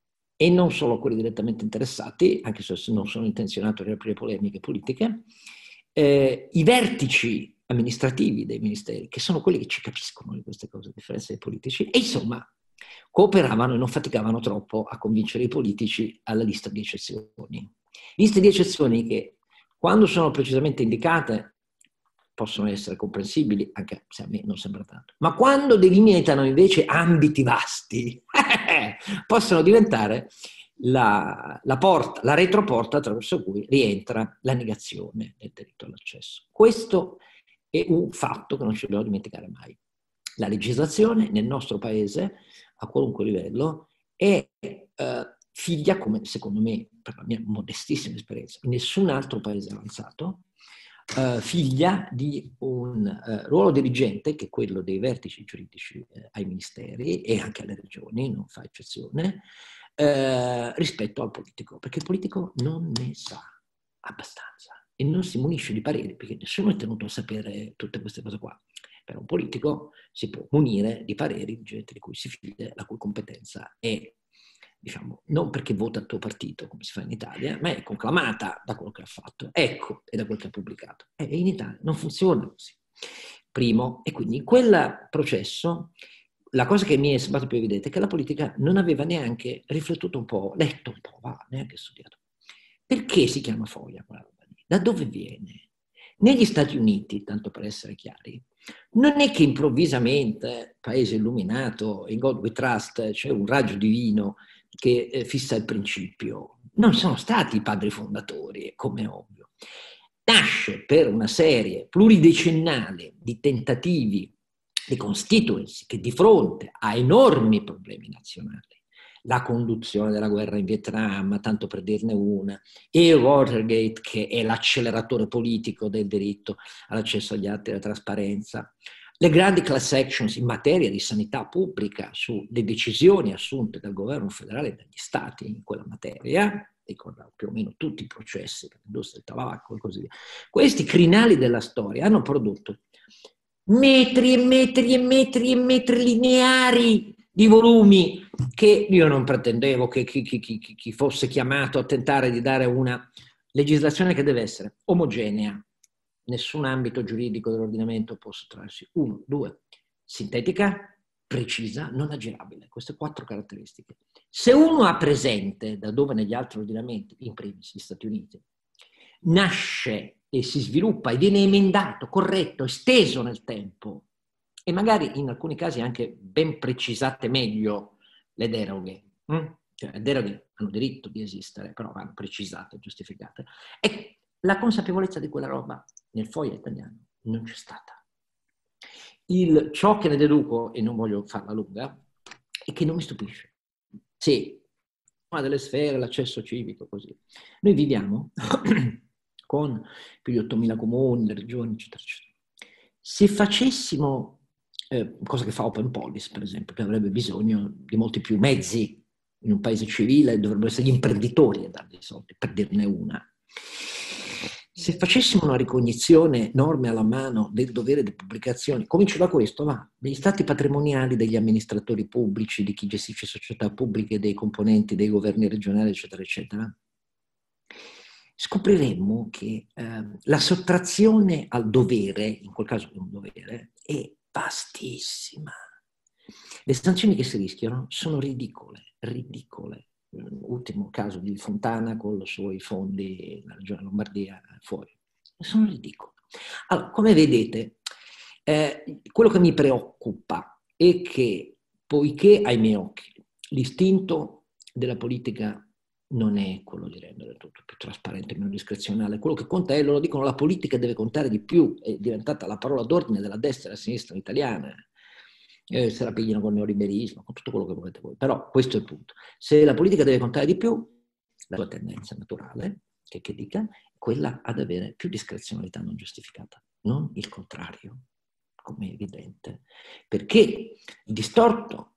e non solo quelli direttamente interessati, anche se non sono intenzionato a riaprire polemiche politiche, eh, i vertici amministrativi dei ministeri, che sono quelli che ci capiscono di queste cose, a differenza dei politici, e insomma cooperavano e non faticavano troppo a convincere i politici alla lista di eccezioni. Liste di eccezioni che, quando sono precisamente indicate, possono essere comprensibili, anche se a me non sembra tanto, ma quando delimitano invece ambiti vasti, possono diventare la, la, porta, la retroporta attraverso cui rientra la negazione del diritto all'accesso. Questo è un fatto che non ci dobbiamo dimenticare mai. La legislazione nel nostro paese, a qualunque livello, è eh, figlia, come secondo me, per la mia modestissima esperienza, in nessun altro paese avanzato, Uh, figlia di un uh, ruolo dirigente, che è quello dei vertici giuridici uh, ai ministeri e anche alle regioni, non fa eccezione, uh, rispetto al politico, perché il politico non ne sa abbastanza e non si munisce di pareri, perché nessuno è tenuto a sapere tutte queste cose qua. Per un politico si può munire di pareri di gente di cui si fida, la cui competenza è, diciamo, non perché vota il tuo partito, come si fa in Italia, ma è conclamata da quello che ha fatto, ecco, e da quel che ha pubblicato. E in Italia non funziona così. Primo, e quindi in quel processo, la cosa che mi è sembrata più evidente è che la politica non aveva neanche riflettuto un po', letto un po', va, neanche studiato. Perché si chiama FOIA quella roba lì? Da dove viene? Negli Stati Uniti, tanto per essere chiari, non è che improvvisamente, paese illuminato, in God we trust, c'è un raggio divino che eh, fissa il principio. Non sono stati i padri fondatori, come è ovvio. Nasce per una serie pluridecennale di tentativi di constituency che di fronte a enormi problemi nazionali, la conduzione della guerra in Vietnam, tanto per dirne una, e Watergate, che è l'acceleratore politico del diritto all'accesso agli atti della trasparenza, le grandi class actions in materia di sanità pubblica sulle decisioni assunte dal governo federale e dagli stati in quella materia, ricordavo più o meno tutti i processi per l'industria del tabacco e così via. Questi crinali della storia hanno prodotto metri e metri e metri e metri lineari di volumi che io non pretendevo che chi, chi, chi, chi fosse chiamato a tentare di dare una legislazione che deve essere omogenea. Nessun ambito giuridico dell'ordinamento può sottrarsi. Uno, due, sintetica, precisa, non aggirabile. Queste quattro caratteristiche. Se uno ha presente da dove negli altri ordinamenti, in primis gli Stati Uniti, nasce e si sviluppa e viene emendato, corretto, esteso nel tempo, e magari in alcuni casi anche ben precisate meglio le deroghe. Mm? Cioè, le deroghe hanno diritto di esistere, però vanno precisate, giustificate. E la consapevolezza di quella roba nel FOIA italiano non c'è stata. Il, ciò che ne deduco, e non voglio farla lunga, è che non mi stupisce. Sì, una delle sfere, l'accesso civico, così. Noi viviamo con più di ottomila comuni, le regioni, eccetera, eccetera. Se facessimo, eh, cosa che fa Open Police, per esempio, che avrebbe bisogno di molti più mezzi in un paese civile, dovrebbero essere gli imprenditori a dargli i soldi, per dirne una. Se facessimo una ricognizione, norme alla mano, del dovere di pubblicazione, comincio da questo, va, degli stati patrimoniali degli amministratori pubblici, di chi gestisce società pubbliche, dei componenti dei governi regionali, eccetera, eccetera, scopriremmo che eh, la sottrazione al dovere, in quel caso è un dovere, è vastissima. Le sanzioni che si rischiano sono ridicole, ridicole. Ultimo caso di Fontana con i suoi fondi nella regione Lombardia fuori. Sono ridicoli. Allora, come vedete, eh, quello che mi preoccupa è che, poiché ai miei occhi l'istinto della politica non è quello di rendere tutto più trasparente, meno discrezionale, quello che conta è, loro dicono, la politica deve contare di più, è diventata la parola d'ordine della destra e della sinistra italiana. Eh, se la pigliano con il neoliberismo, con tutto quello che volete voi, però questo è il punto. Se la politica deve contare di più, la sua tendenza naturale, che, che dica, è quella ad avere più discrezionalità non giustificata, non il contrario, come è evidente, perché il distorto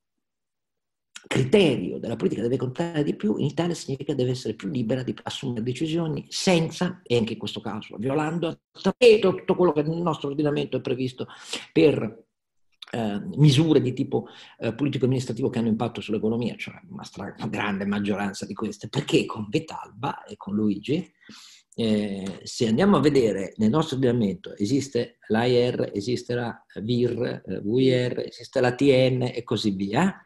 criterio della politica deve contare di più, in Italia significa deve essere più libera di assumere decisioni senza, e anche in questo caso, violando tutto quello che nel nostro ordinamento è previsto per eh, misure di tipo eh, politico-amministrativo che hanno impatto sull'economia, cioè una, stra- una grande maggioranza di queste, perché con Vitalba e con Luigi, eh, se andiamo a vedere nel nostro ordinamento esiste l'A I R, esiste la V I R, eh, V I R, esiste la T N e così via,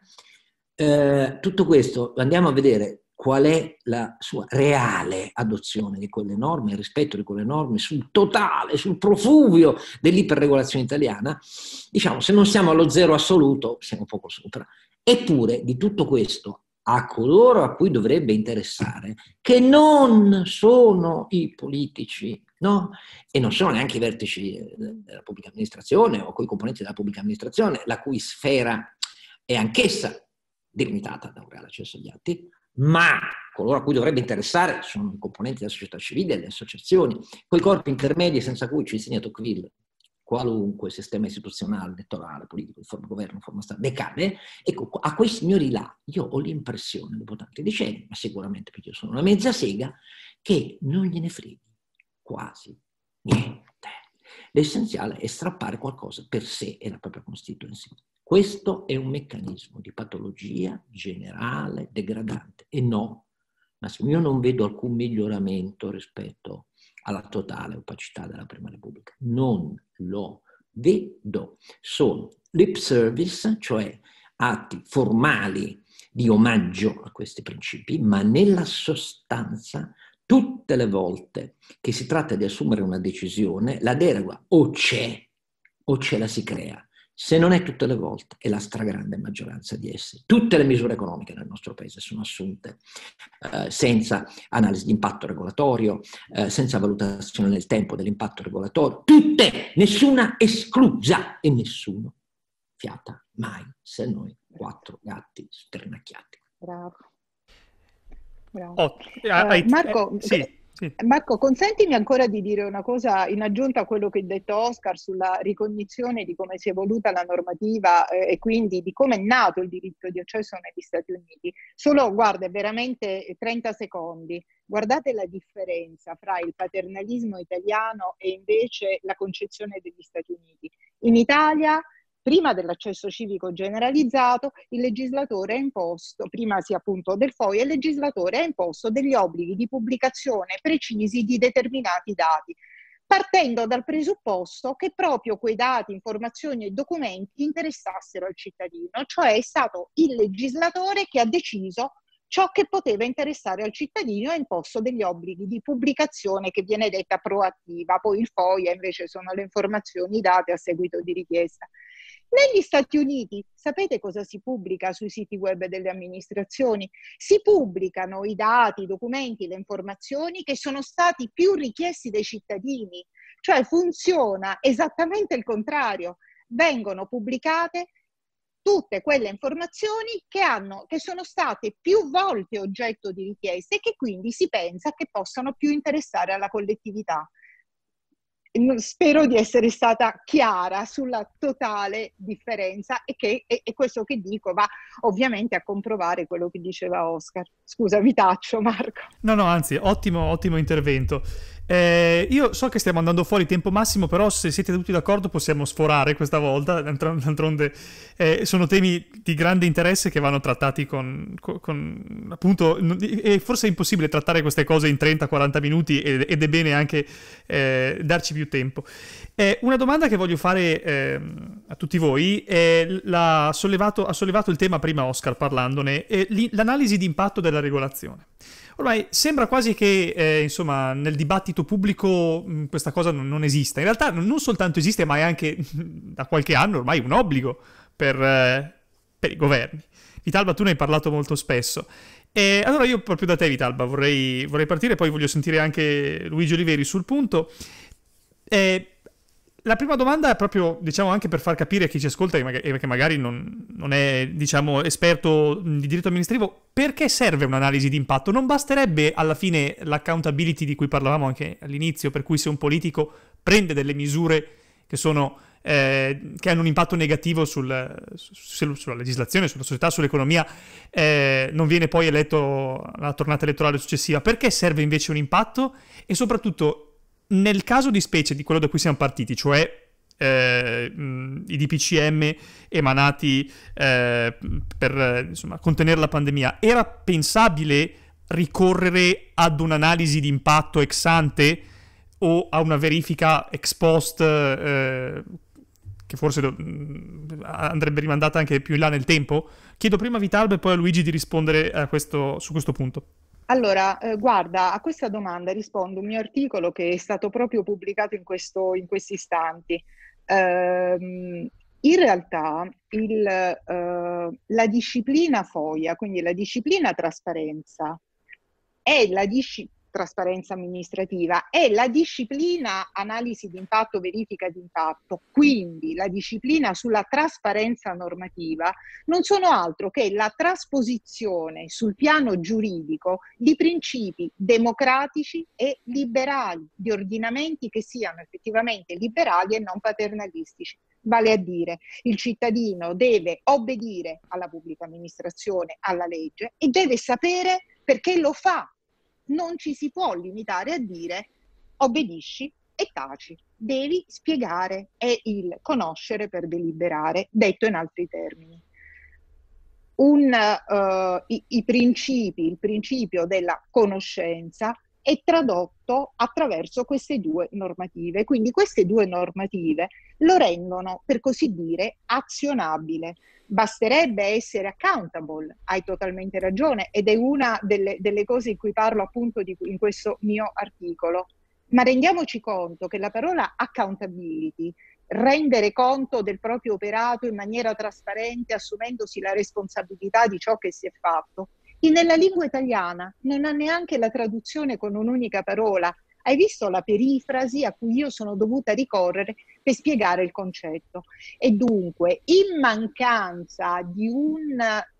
eh, tutto questo andiamo a vedere qual è la sua reale adozione di quelle norme, il rispetto di quelle norme sul totale, sul profluvio dell'iperregolazione italiana, diciamo, se non siamo allo zero assoluto, siamo poco sopra. Eppure di tutto questo, a coloro a cui dovrebbe interessare, che non sono i politici, no? E non sono neanche i vertici della pubblica amministrazione o quei componenti della pubblica amministrazione, la cui sfera è anch'essa delimitata da un reale accesso agli atti, ma coloro a cui dovrebbe interessare sono i componenti della società civile, le associazioni, quei corpi intermedi senza cui, ci insegna Tocqueville, qualunque sistema istituzionale, elettorale, politico, di forma governo, forma Stato, decade. Ecco, a quei signori là io ho l'impressione, dopo tanti decenni, ma sicuramente perché io sono una mezza sega, che non gliene freghi quasi niente. L'essenziale è strappare qualcosa per sé e la propria constituency. Questo è un meccanismo di patologia generale, degradante. E no, Massimo, io non vedo alcun miglioramento rispetto alla totale opacità della Prima Repubblica. Non lo vedo. Sono lip service, cioè atti formali di omaggio a questi principi, ma nella sostanza tutte le volte che si tratta di assumere una decisione, la deroga o c'è o ce la si crea. Se non è tutte le volte, è la stragrande maggioranza di esse. Tutte le misure economiche nel nostro paese sono assunte eh, senza analisi di impatto regolatorio, eh, senza valutazione nel tempo dell'impatto regolatorio. Tutte, nessuna esclusa e nessuno fiata mai, se noi quattro gatti sternacchiati. Bravo. Bravo. Oh, eh, Marco, eh, sì. Sì. Marco, consentimi ancora di dire una cosa in aggiunta a quello che ha detto Oscar sulla ricognizione di come si è evoluta la normativa eh, e quindi di come è nato il diritto di accesso negli Stati Uniti. Solo, guarda, veramente trenta secondi. Guardate la differenza fra il paternalismo italiano e invece la concezione degli Stati Uniti. In Italia, prima dell'accesso civico generalizzato, il legislatore ha imposto, prima sì appunto del F O I, il legislatore ha imposto degli obblighi di pubblicazione precisi di determinati dati, partendo dal presupposto che proprio quei dati, informazioni e documenti interessassero al cittadino, cioè è stato il legislatore che ha deciso ciò che poteva interessare al cittadino e ha imposto degli obblighi di pubblicazione che viene detta proattiva, poi il F O I invece sono le informazioni date a seguito di richiesta. Negli Stati Uniti, sapete cosa si pubblica sui siti web delle amministrazioni? Si pubblicano i dati, i documenti, le informazioni che sono stati più richiesti dai cittadini, cioè funziona esattamente il contrario. Vengono pubblicate tutte quelle informazioni che, hanno, che sono state più volte oggetto di richieste e che quindi si pensa che possano più interessare alla collettività. Spero di essere stata chiara sulla totale differenza e che e, e questo che dico va ovviamente a comprovare quello che diceva Oscar. Scusa, vi taccio, Marco. No, no, anzi, ottimo, ottimo intervento. Eh, io so che stiamo andando fuori tempo massimo, però se siete tutti d'accordo possiamo sforare questa volta. D'altronde eh, sono temi di grande interesse che vanno trattati con, con, con appunto, e forse è impossibile trattare queste cose in trenta quaranta minuti ed, ed è bene anche eh, darci più tempo. Eh, una domanda che voglio fare eh, a tutti voi, è l'ha sollevato, ha sollevato il tema prima Oscar parlandone, è l'analisi di impatto della regolazione. Ormai sembra quasi che eh, insomma nel dibattito pubblico mh, questa cosa non, non esista. In realtà non soltanto esiste, ma è anche da qualche anno ormai un obbligo per, eh, per i governi. Vitalba, tu ne hai parlato molto spesso. E allora io proprio da te, Vitalba, vorrei, vorrei partire, poi voglio sentire anche Luigi Oliveri sul punto. Eh, La prima domanda è proprio, diciamo, anche per far capire a chi ci ascolta e magari, che magari non, non è, diciamo, esperto di diritto amministrativo, perché serve un'analisi di impatto? Non basterebbe alla fine l'accountability di cui parlavamo anche all'inizio, per cui se un politico prende delle misure che sono eh, che hanno un impatto negativo sul, su, sulla legislazione, sulla società, sull'economia, eh, non viene poi eletto alla tornata elettorale successiva. Perché serve invece un impatto? E soprattutto, nel caso di specie di quello da cui siamo partiti, cioè eh, mh, i D P C M emanati eh, per insomma, contenere la pandemia, era pensabile ricorrere ad un'analisi di impatto ex ante o a una verifica ex post eh, che forse do- andrebbe rimandata anche più in là nel tempo? Chiedo prima a Vitalba e poi a Luigi di rispondere a questo, su questo punto. Allora, eh, guarda, a questa domanda rispondo un mio articolo che è stato proprio pubblicato in questo, in questi istanti. Ehm, in realtà il, eh, la disciplina FOIA, quindi la disciplina trasparenza, è la disciplina trasparenza amministrativa, è la disciplina analisi di impatto, verifica di impatto, quindi la disciplina sulla trasparenza normativa, non sono altro che la trasposizione sul piano giuridico di principi democratici e liberali, di ordinamenti che siano effettivamente liberali e non paternalistici. Vale a dire, il cittadino deve obbedire alla pubblica amministrazione, alla legge, e deve sapere perché lo fa. Non ci si può limitare a dire obbedisci e taci, devi spiegare, è il conoscere per deliberare, detto in altri termini. Un, uh, i, i principi, il principio della conoscenza è tradotto attraverso queste due normative, quindi queste due normative lo rendono, per così dire, azionabile. Basterebbe essere accountable, hai totalmente ragione, ed è una delle, delle cose in cui parlo appunto di, in questo mio articolo. Ma rendiamoci conto che la parola accountability, rendere conto del proprio operato in maniera trasparente, assumendosi la responsabilità di ciò che si è fatto, e nella lingua italiana non ha neanche la traduzione con un'unica parola. Hai visto la perifrasi a cui io sono dovuta ricorrere per spiegare il concetto? E dunque, in mancanza di un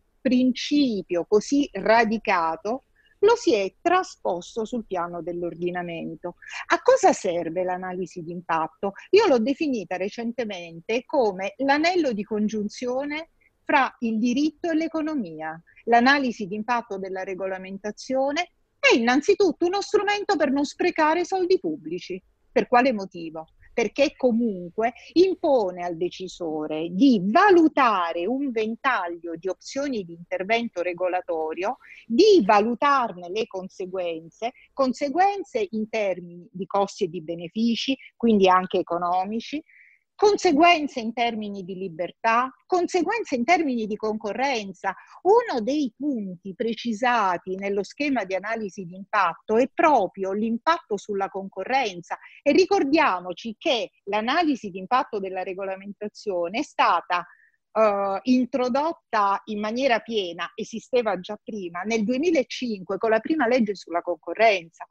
principio così radicato, lo si è trasposto sul piano dell'ordinamento. A cosa serve l'analisi di impatto? Io l'ho definita recentemente come l'anello di congiunzione fra il diritto e l'economia. L'analisi di impatto della regolamentazione è innanzitutto uno strumento per non sprecare soldi pubblici. Per quale motivo? Perché comunque impone al decisore di valutare un ventaglio di opzioni di intervento regolatorio, di valutarne le conseguenze, conseguenze in termini di costi e di benefici, quindi anche economici, conseguenze in termini di libertà, conseguenze in termini di concorrenza. Uno dei punti precisati nello schema di analisi di impatto è proprio l'impatto sulla concorrenza, e ricordiamoci che l'analisi di impatto della regolamentazione è stata Uh, introdotta in maniera piena, esisteva già prima, nel duemilacinque con la prima legge sulla concorrenza.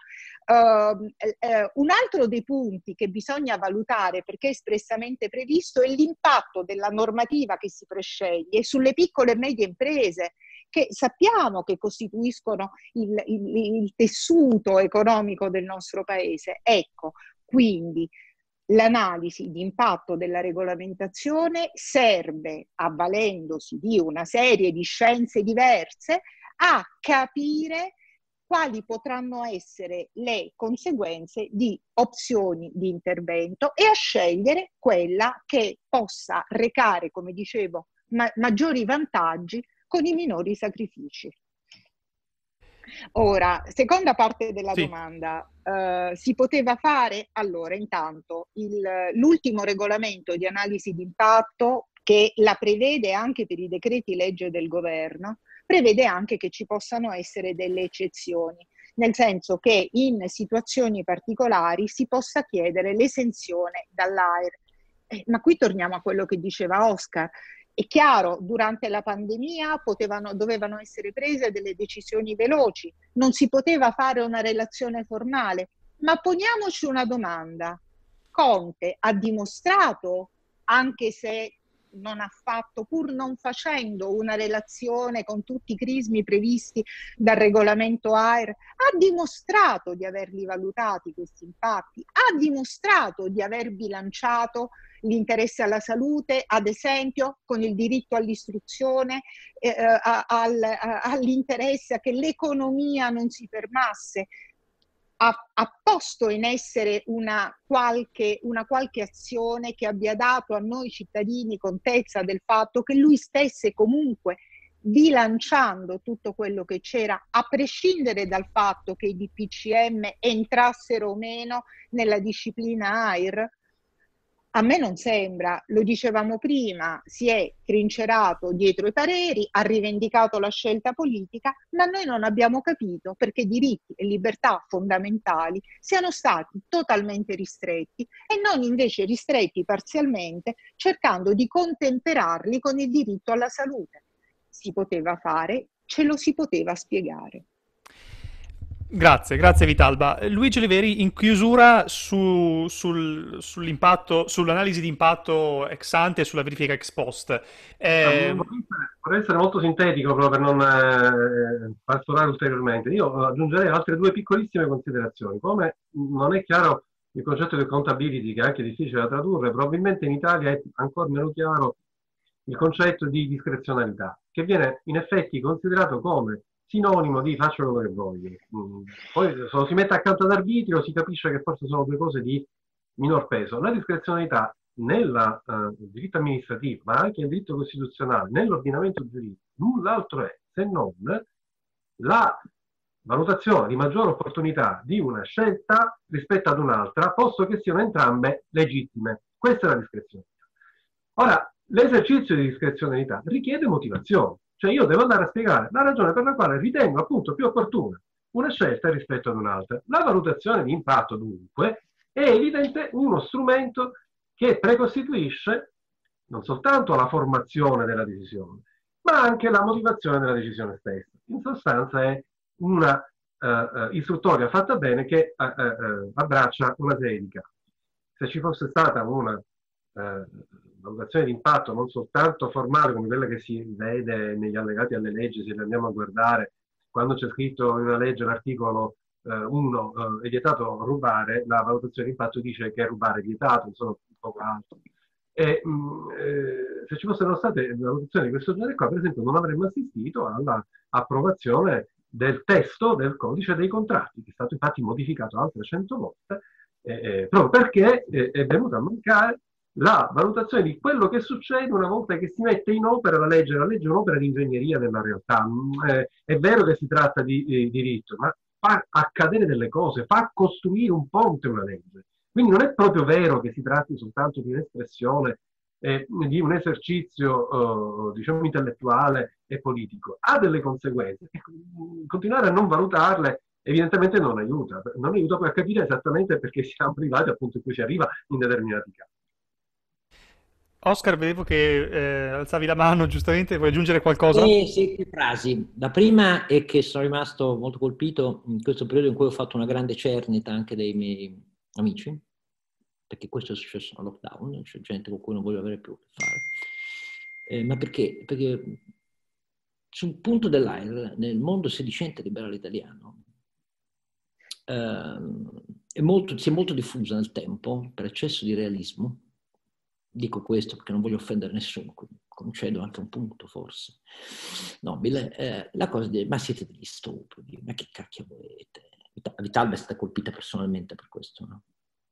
Uh, eh, un altro dei punti che bisogna valutare, perché è espressamente previsto, è l'impatto della normativa che si presceglie sulle piccole e medie imprese, che sappiamo che costituiscono il, il, il tessuto economico del nostro paese. Ecco, quindi l'analisi di impatto della regolamentazione serve, avvalendosi di una serie di scienze diverse, a capire quali potranno essere le conseguenze di opzioni di intervento e a scegliere quella che possa recare, come dicevo, ma- maggiori vantaggi con i minori sacrifici. Ora, seconda parte della Sì. domanda, eh, si poteva fare? Allora, intanto, il, l'ultimo regolamento di analisi di impatto, che la prevede anche per i decreti legge del governo, prevede anche che ci possano essere delle eccezioni, nel senso che in situazioni particolari si possa chiedere l'esenzione dall'A I R. Eh, ma qui torniamo a quello che diceva Oscar. È chiaro, durante la pandemia potevano, dovevano essere prese delle decisioni veloci, non si poteva fare una relazione formale, ma poniamoci una domanda. Conte ha dimostrato, anche se non ha fatto, pur non facendo una relazione con tutti i crismi previsti dal regolamento A I R, ha dimostrato di averli valutati questi impatti, ha dimostrato di aver bilanciato l'interesse alla salute, ad esempio, con il diritto all'istruzione, eh, a, al, a, all'interesse a che l'economia non si fermasse. ha, ha posto in essere una qualche, una qualche azione che abbia dato a noi cittadini contezza del fatto che lui stesse comunque bilanciando tutto quello che c'era, a prescindere dal fatto che i D P C M entrassero o meno nella disciplina A I R? A me non sembra, lo dicevamo prima, si è trincerato dietro i pareri, ha rivendicato la scelta politica, ma noi non abbiamo capito perché diritti e libertà fondamentali siano stati totalmente ristretti e non invece ristretti parzialmente, cercando di contemperarli con il diritto alla salute. Si poteva fare, ce lo si poteva spiegare. Grazie, grazie Vitalba. Luigi Oliveri, in chiusura su, sul, sull'impatto, sull'analisi di impatto ex ante e sulla verifica ex post. Eh... Vorrei essere molto sintetico proprio per non eh, pastorare ulteriormente. Io aggiungerei altre due piccolissime considerazioni. Come non è chiaro il concetto di accountability, che è anche difficile da tradurre, probabilmente in Italia è ancora meno chiaro il concetto di discrezionalità, che viene in effetti considerato come sinonimo di faccio quello che voglio. Poi se lo si mette accanto ad arbitrio si capisce che forse sono due cose di minor peso. La discrezionalità nel uh, diritto amministrativo, ma anche nel diritto costituzionale, nell'ordinamento giuridico, null'altro è se non la valutazione di maggiore opportunità di una scelta rispetto ad un'altra, posto che siano entrambe legittime. Questa è la discrezionalità. Ora, l'esercizio di discrezionalità richiede motivazione. Cioè io devo andare a spiegare la ragione per la quale ritengo appunto più opportuna una scelta rispetto ad un'altra. La valutazione di impatto dunque è evidente uno strumento che precostituisce non soltanto la formazione della decisione, ma anche la motivazione della decisione stessa. In sostanza è una uh, uh, istruttoria fatta bene che uh, uh, abbraccia una serie di casi. Se ci fosse stata una uh, valutazione di impatto non soltanto formale come quella che si vede negli allegati alle leggi, se li andiamo a guardare, quando c'è scritto in una legge l'articolo uno eh, è vietato rubare, la valutazione di impatto dice che rubare è vietato, insomma un po' altro. E mh, eh, se ci fossero state valutazioni di questo genere qua, per esempio, non avremmo assistito all'approvazione del testo del codice dei contratti, che è stato infatti modificato altre cento volte, eh, eh, proprio perché eh, è venuta a mancare la valutazione di quello che succede una volta che si mette in opera la legge. La legge è un'opera di ingegneria della realtà. Eh, è vero che si tratta di eh, diritto, ma fa accadere delle cose, fa costruire un ponte una legge. Quindi non è proprio vero che si tratti soltanto di un'espressione, eh, di un esercizio, eh, diciamo, intellettuale e politico. Ha delle conseguenze. Continuare a non valutarle evidentemente non aiuta. Non aiuta poi a capire esattamente perché siamo arrivati al punto in cui si arriva in determinati casi. Oscar, vedevo che eh, alzavi la mano, giustamente, vuoi aggiungere qualcosa? Sì, sì, più frasi. La prima è che sono rimasto molto colpito in questo periodo in cui ho fatto una grande cernita anche dei miei amici, perché questo è successo nel lockdown, c'è gente con cui non voglio avere più a che fare. Eh, ma perché? Perché sul punto dell'A I R, nel mondo sedicente liberale italiano, eh, è molto, si è molto diffusa nel tempo, per eccesso di realismo. Dico questo perché non voglio offendere nessuno, concedo anche un punto forse nobile, eh, la cosa di ma siete degli stupidi, ma che cacchio volete? Vitalba è stata colpita personalmente per questo, no?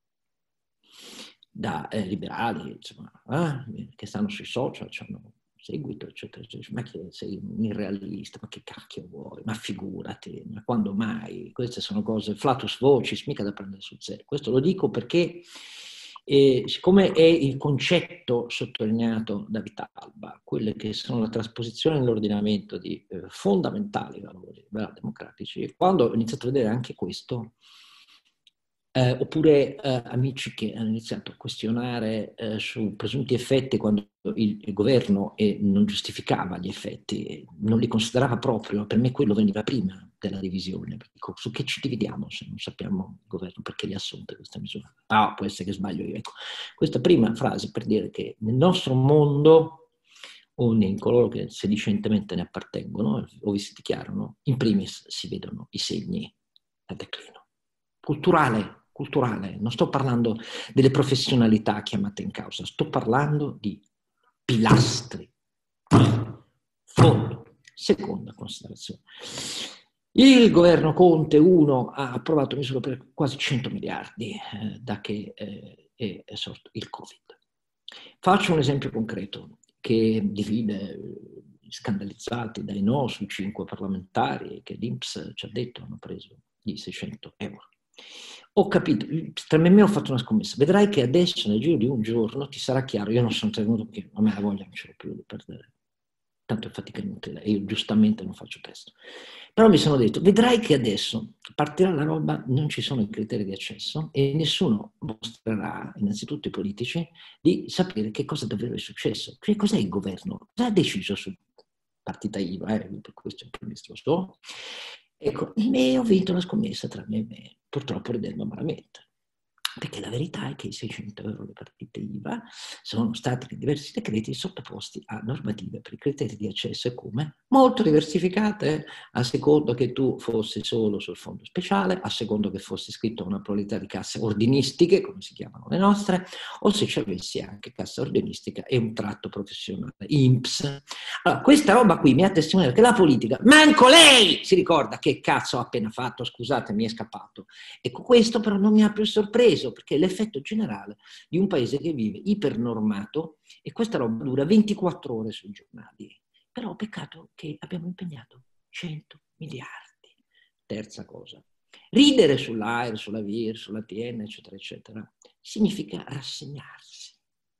Da eh, liberali, insomma, eh, che stanno sui social, hanno seguito, eccetera, eccetera, ma che sei un irrealista, ma che cacchio vuoi, ma figurati, ma quando mai? Queste sono cose, flatus vocis, mica da prendere sul serio. Questo lo dico perché E siccome è il concetto sottolineato da Vitalba, quelle che sono la trasposizione nell'ordinamento di eh, fondamentali valori democratici, quando ho iniziato a vedere anche questo, eh, oppure eh, amici che hanno iniziato a questionare eh, su presunti effetti quando il, il governo eh, non giustificava gli effetti, non li considerava proprio, per me quello veniva prima della divisione. Dico, su che ci dividiamo se non sappiamo il governo perché li ha assunte queste misure? Ah, può essere che sbaglio io. Ecco, questa prima frase per dire che nel nostro mondo, o in coloro che sedicentemente ne appartengono, o vi si dichiarano, in primis si vedono i segni del declino. Culturale, culturale, non sto parlando delle professionalità chiamate in causa, sto parlando di pilastri. Fondo. Seconda considerazione. Il governo Conte uno ha approvato misure per quasi cento miliardi eh, da che eh, è sorto il Covid. Faccio un esempio concreto che divide eh, scandalizzati dai no sui cinque parlamentari che l'I N P S ci ha detto hanno preso gli seicento euro. Ho capito, tra me e me ho fatto una scommessa, vedrai che adesso nel giro di un giorno ti sarà chiaro, io non sono tenuto perché non me la voglia, non ce l'ho più di perdere, tanto è fatica inutile e io giustamente non faccio testo. Però mi sono detto, vedrai che adesso partirà la roba, non ci sono i criteri di accesso e nessuno mostrerà, innanzitutto i politici, di sapere che cosa davvero è successo. Cioè, cos'è il governo? Cosa ha deciso su partita I V A? Eh, per questo è il lo so. Ecco, e ho vinto la scommessa tra me e me, purtroppo ridendo malamente. Perché la verità è che i seicento euro le partite I V A sono stati in diversi decreti sottoposti a normative per i criteri di accesso e come molto diversificate, a seconda che tu fossi solo sul fondo speciale, a seconda che fossi iscritto a una pluralità di casse ordinistiche, come si chiamano le nostre, o se ci avessi anche cassa ordinistica e un tratto professionale I N P S. Allora, questa roba qui mi ha testimoniato che la politica, manco lei si ricorda che cazzo ho appena fatto, scusate, mi è scappato. Ecco, questo però non mi ha più sorpreso, perché è l'effetto generale di un paese che vive ipernormato e questa roba dura ventiquattro ore sui giornali. Però peccato che abbiamo impegnato cento miliardi. Terza cosa, ridere sull'A I R, sulla V I R, sulla T N, eccetera, eccetera, significa rassegnarsi.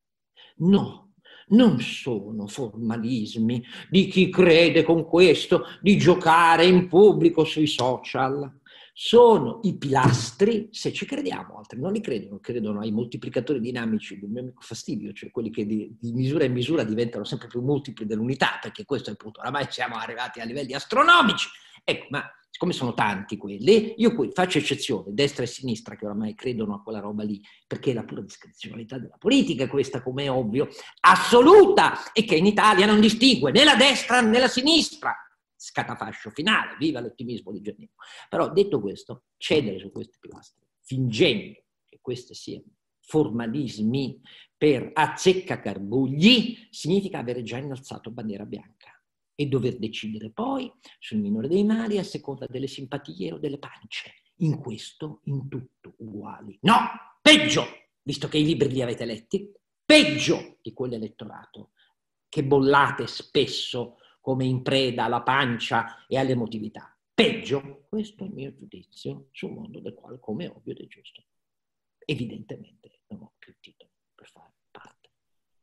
No, non sono formalismi di chi crede con questo di giocare in pubblico sui social. Sono i pilastri, se ci crediamo, altri non li credono, credono ai moltiplicatori dinamici del mio amico Fastidio, cioè quelli che di, di misura in misura diventano sempre più multipli dell'unità, perché questo è il punto, oramai siamo arrivati a livelli astronomici. Ecco, ma siccome sono tanti quelli, io qui faccio eccezione, destra e sinistra che oramai credono a quella roba lì, perché è la pura discrezionalità della politica questa, come è ovvio, assoluta, e che in Italia non distingue né la destra né la sinistra. Scatafascio finale, viva l'ottimismo di Giannino. Però detto questo, cedere su questi pilastri, fingendo che questi siano formalismi per azzeccagarbugli, significa avere già innalzato bandiera bianca e dover decidere poi sul minore dei mali a seconda delle simpatie o delle pance. In questo, in tutto uguali. No, peggio, visto che i libri li avete letti, peggio di quell'elettorato che bollate spesso come in preda alla pancia e all'emotività. Peggio, questo è il mio giudizio sul mondo del quale, come è ovvio ed è giusto, evidentemente non ho più titolo per fare parte.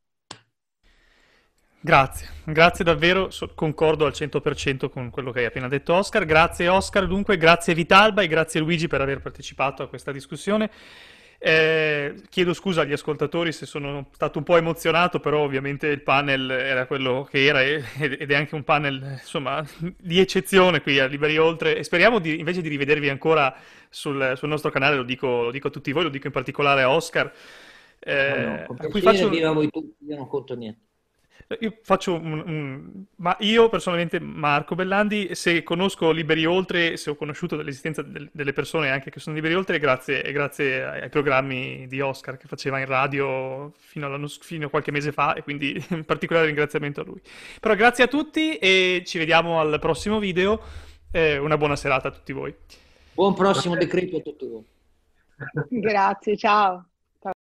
Grazie, grazie davvero, so, concordo al cento per cento con quello che hai appena detto Oscar. Grazie Oscar, dunque, grazie Vitalba e grazie Luigi per aver partecipato a questa discussione. Eh, chiedo scusa agli ascoltatori se sono stato un po' emozionato, però ovviamente il panel era quello che era ed è anche un panel insomma di eccezione qui a Liberi Oltre e speriamo di, invece di rivedervi ancora sul, sul nostro canale, lo dico, lo dico a tutti voi, lo dico in particolare a Oscar. Eh, no, no, con a cui piacere, faccio... viva voi tutti, io non conto niente. Io faccio un, un- ma io personalmente, Marco Bellandi, se conosco Liberi Oltre, se ho conosciuto dell'esistenza del- delle persone anche che sono Liberi Oltre, è grazie, è grazie ai, ai programmi di Oscar che faceva in radio fino, all'anno s- fino a qualche mese fa e quindi un particolare ringraziamento a lui. Però grazie a tutti e ci vediamo al prossimo video. Eh, una buona serata a tutti voi. Buon prossimo decreto a tutti voi. Grazie, ciao.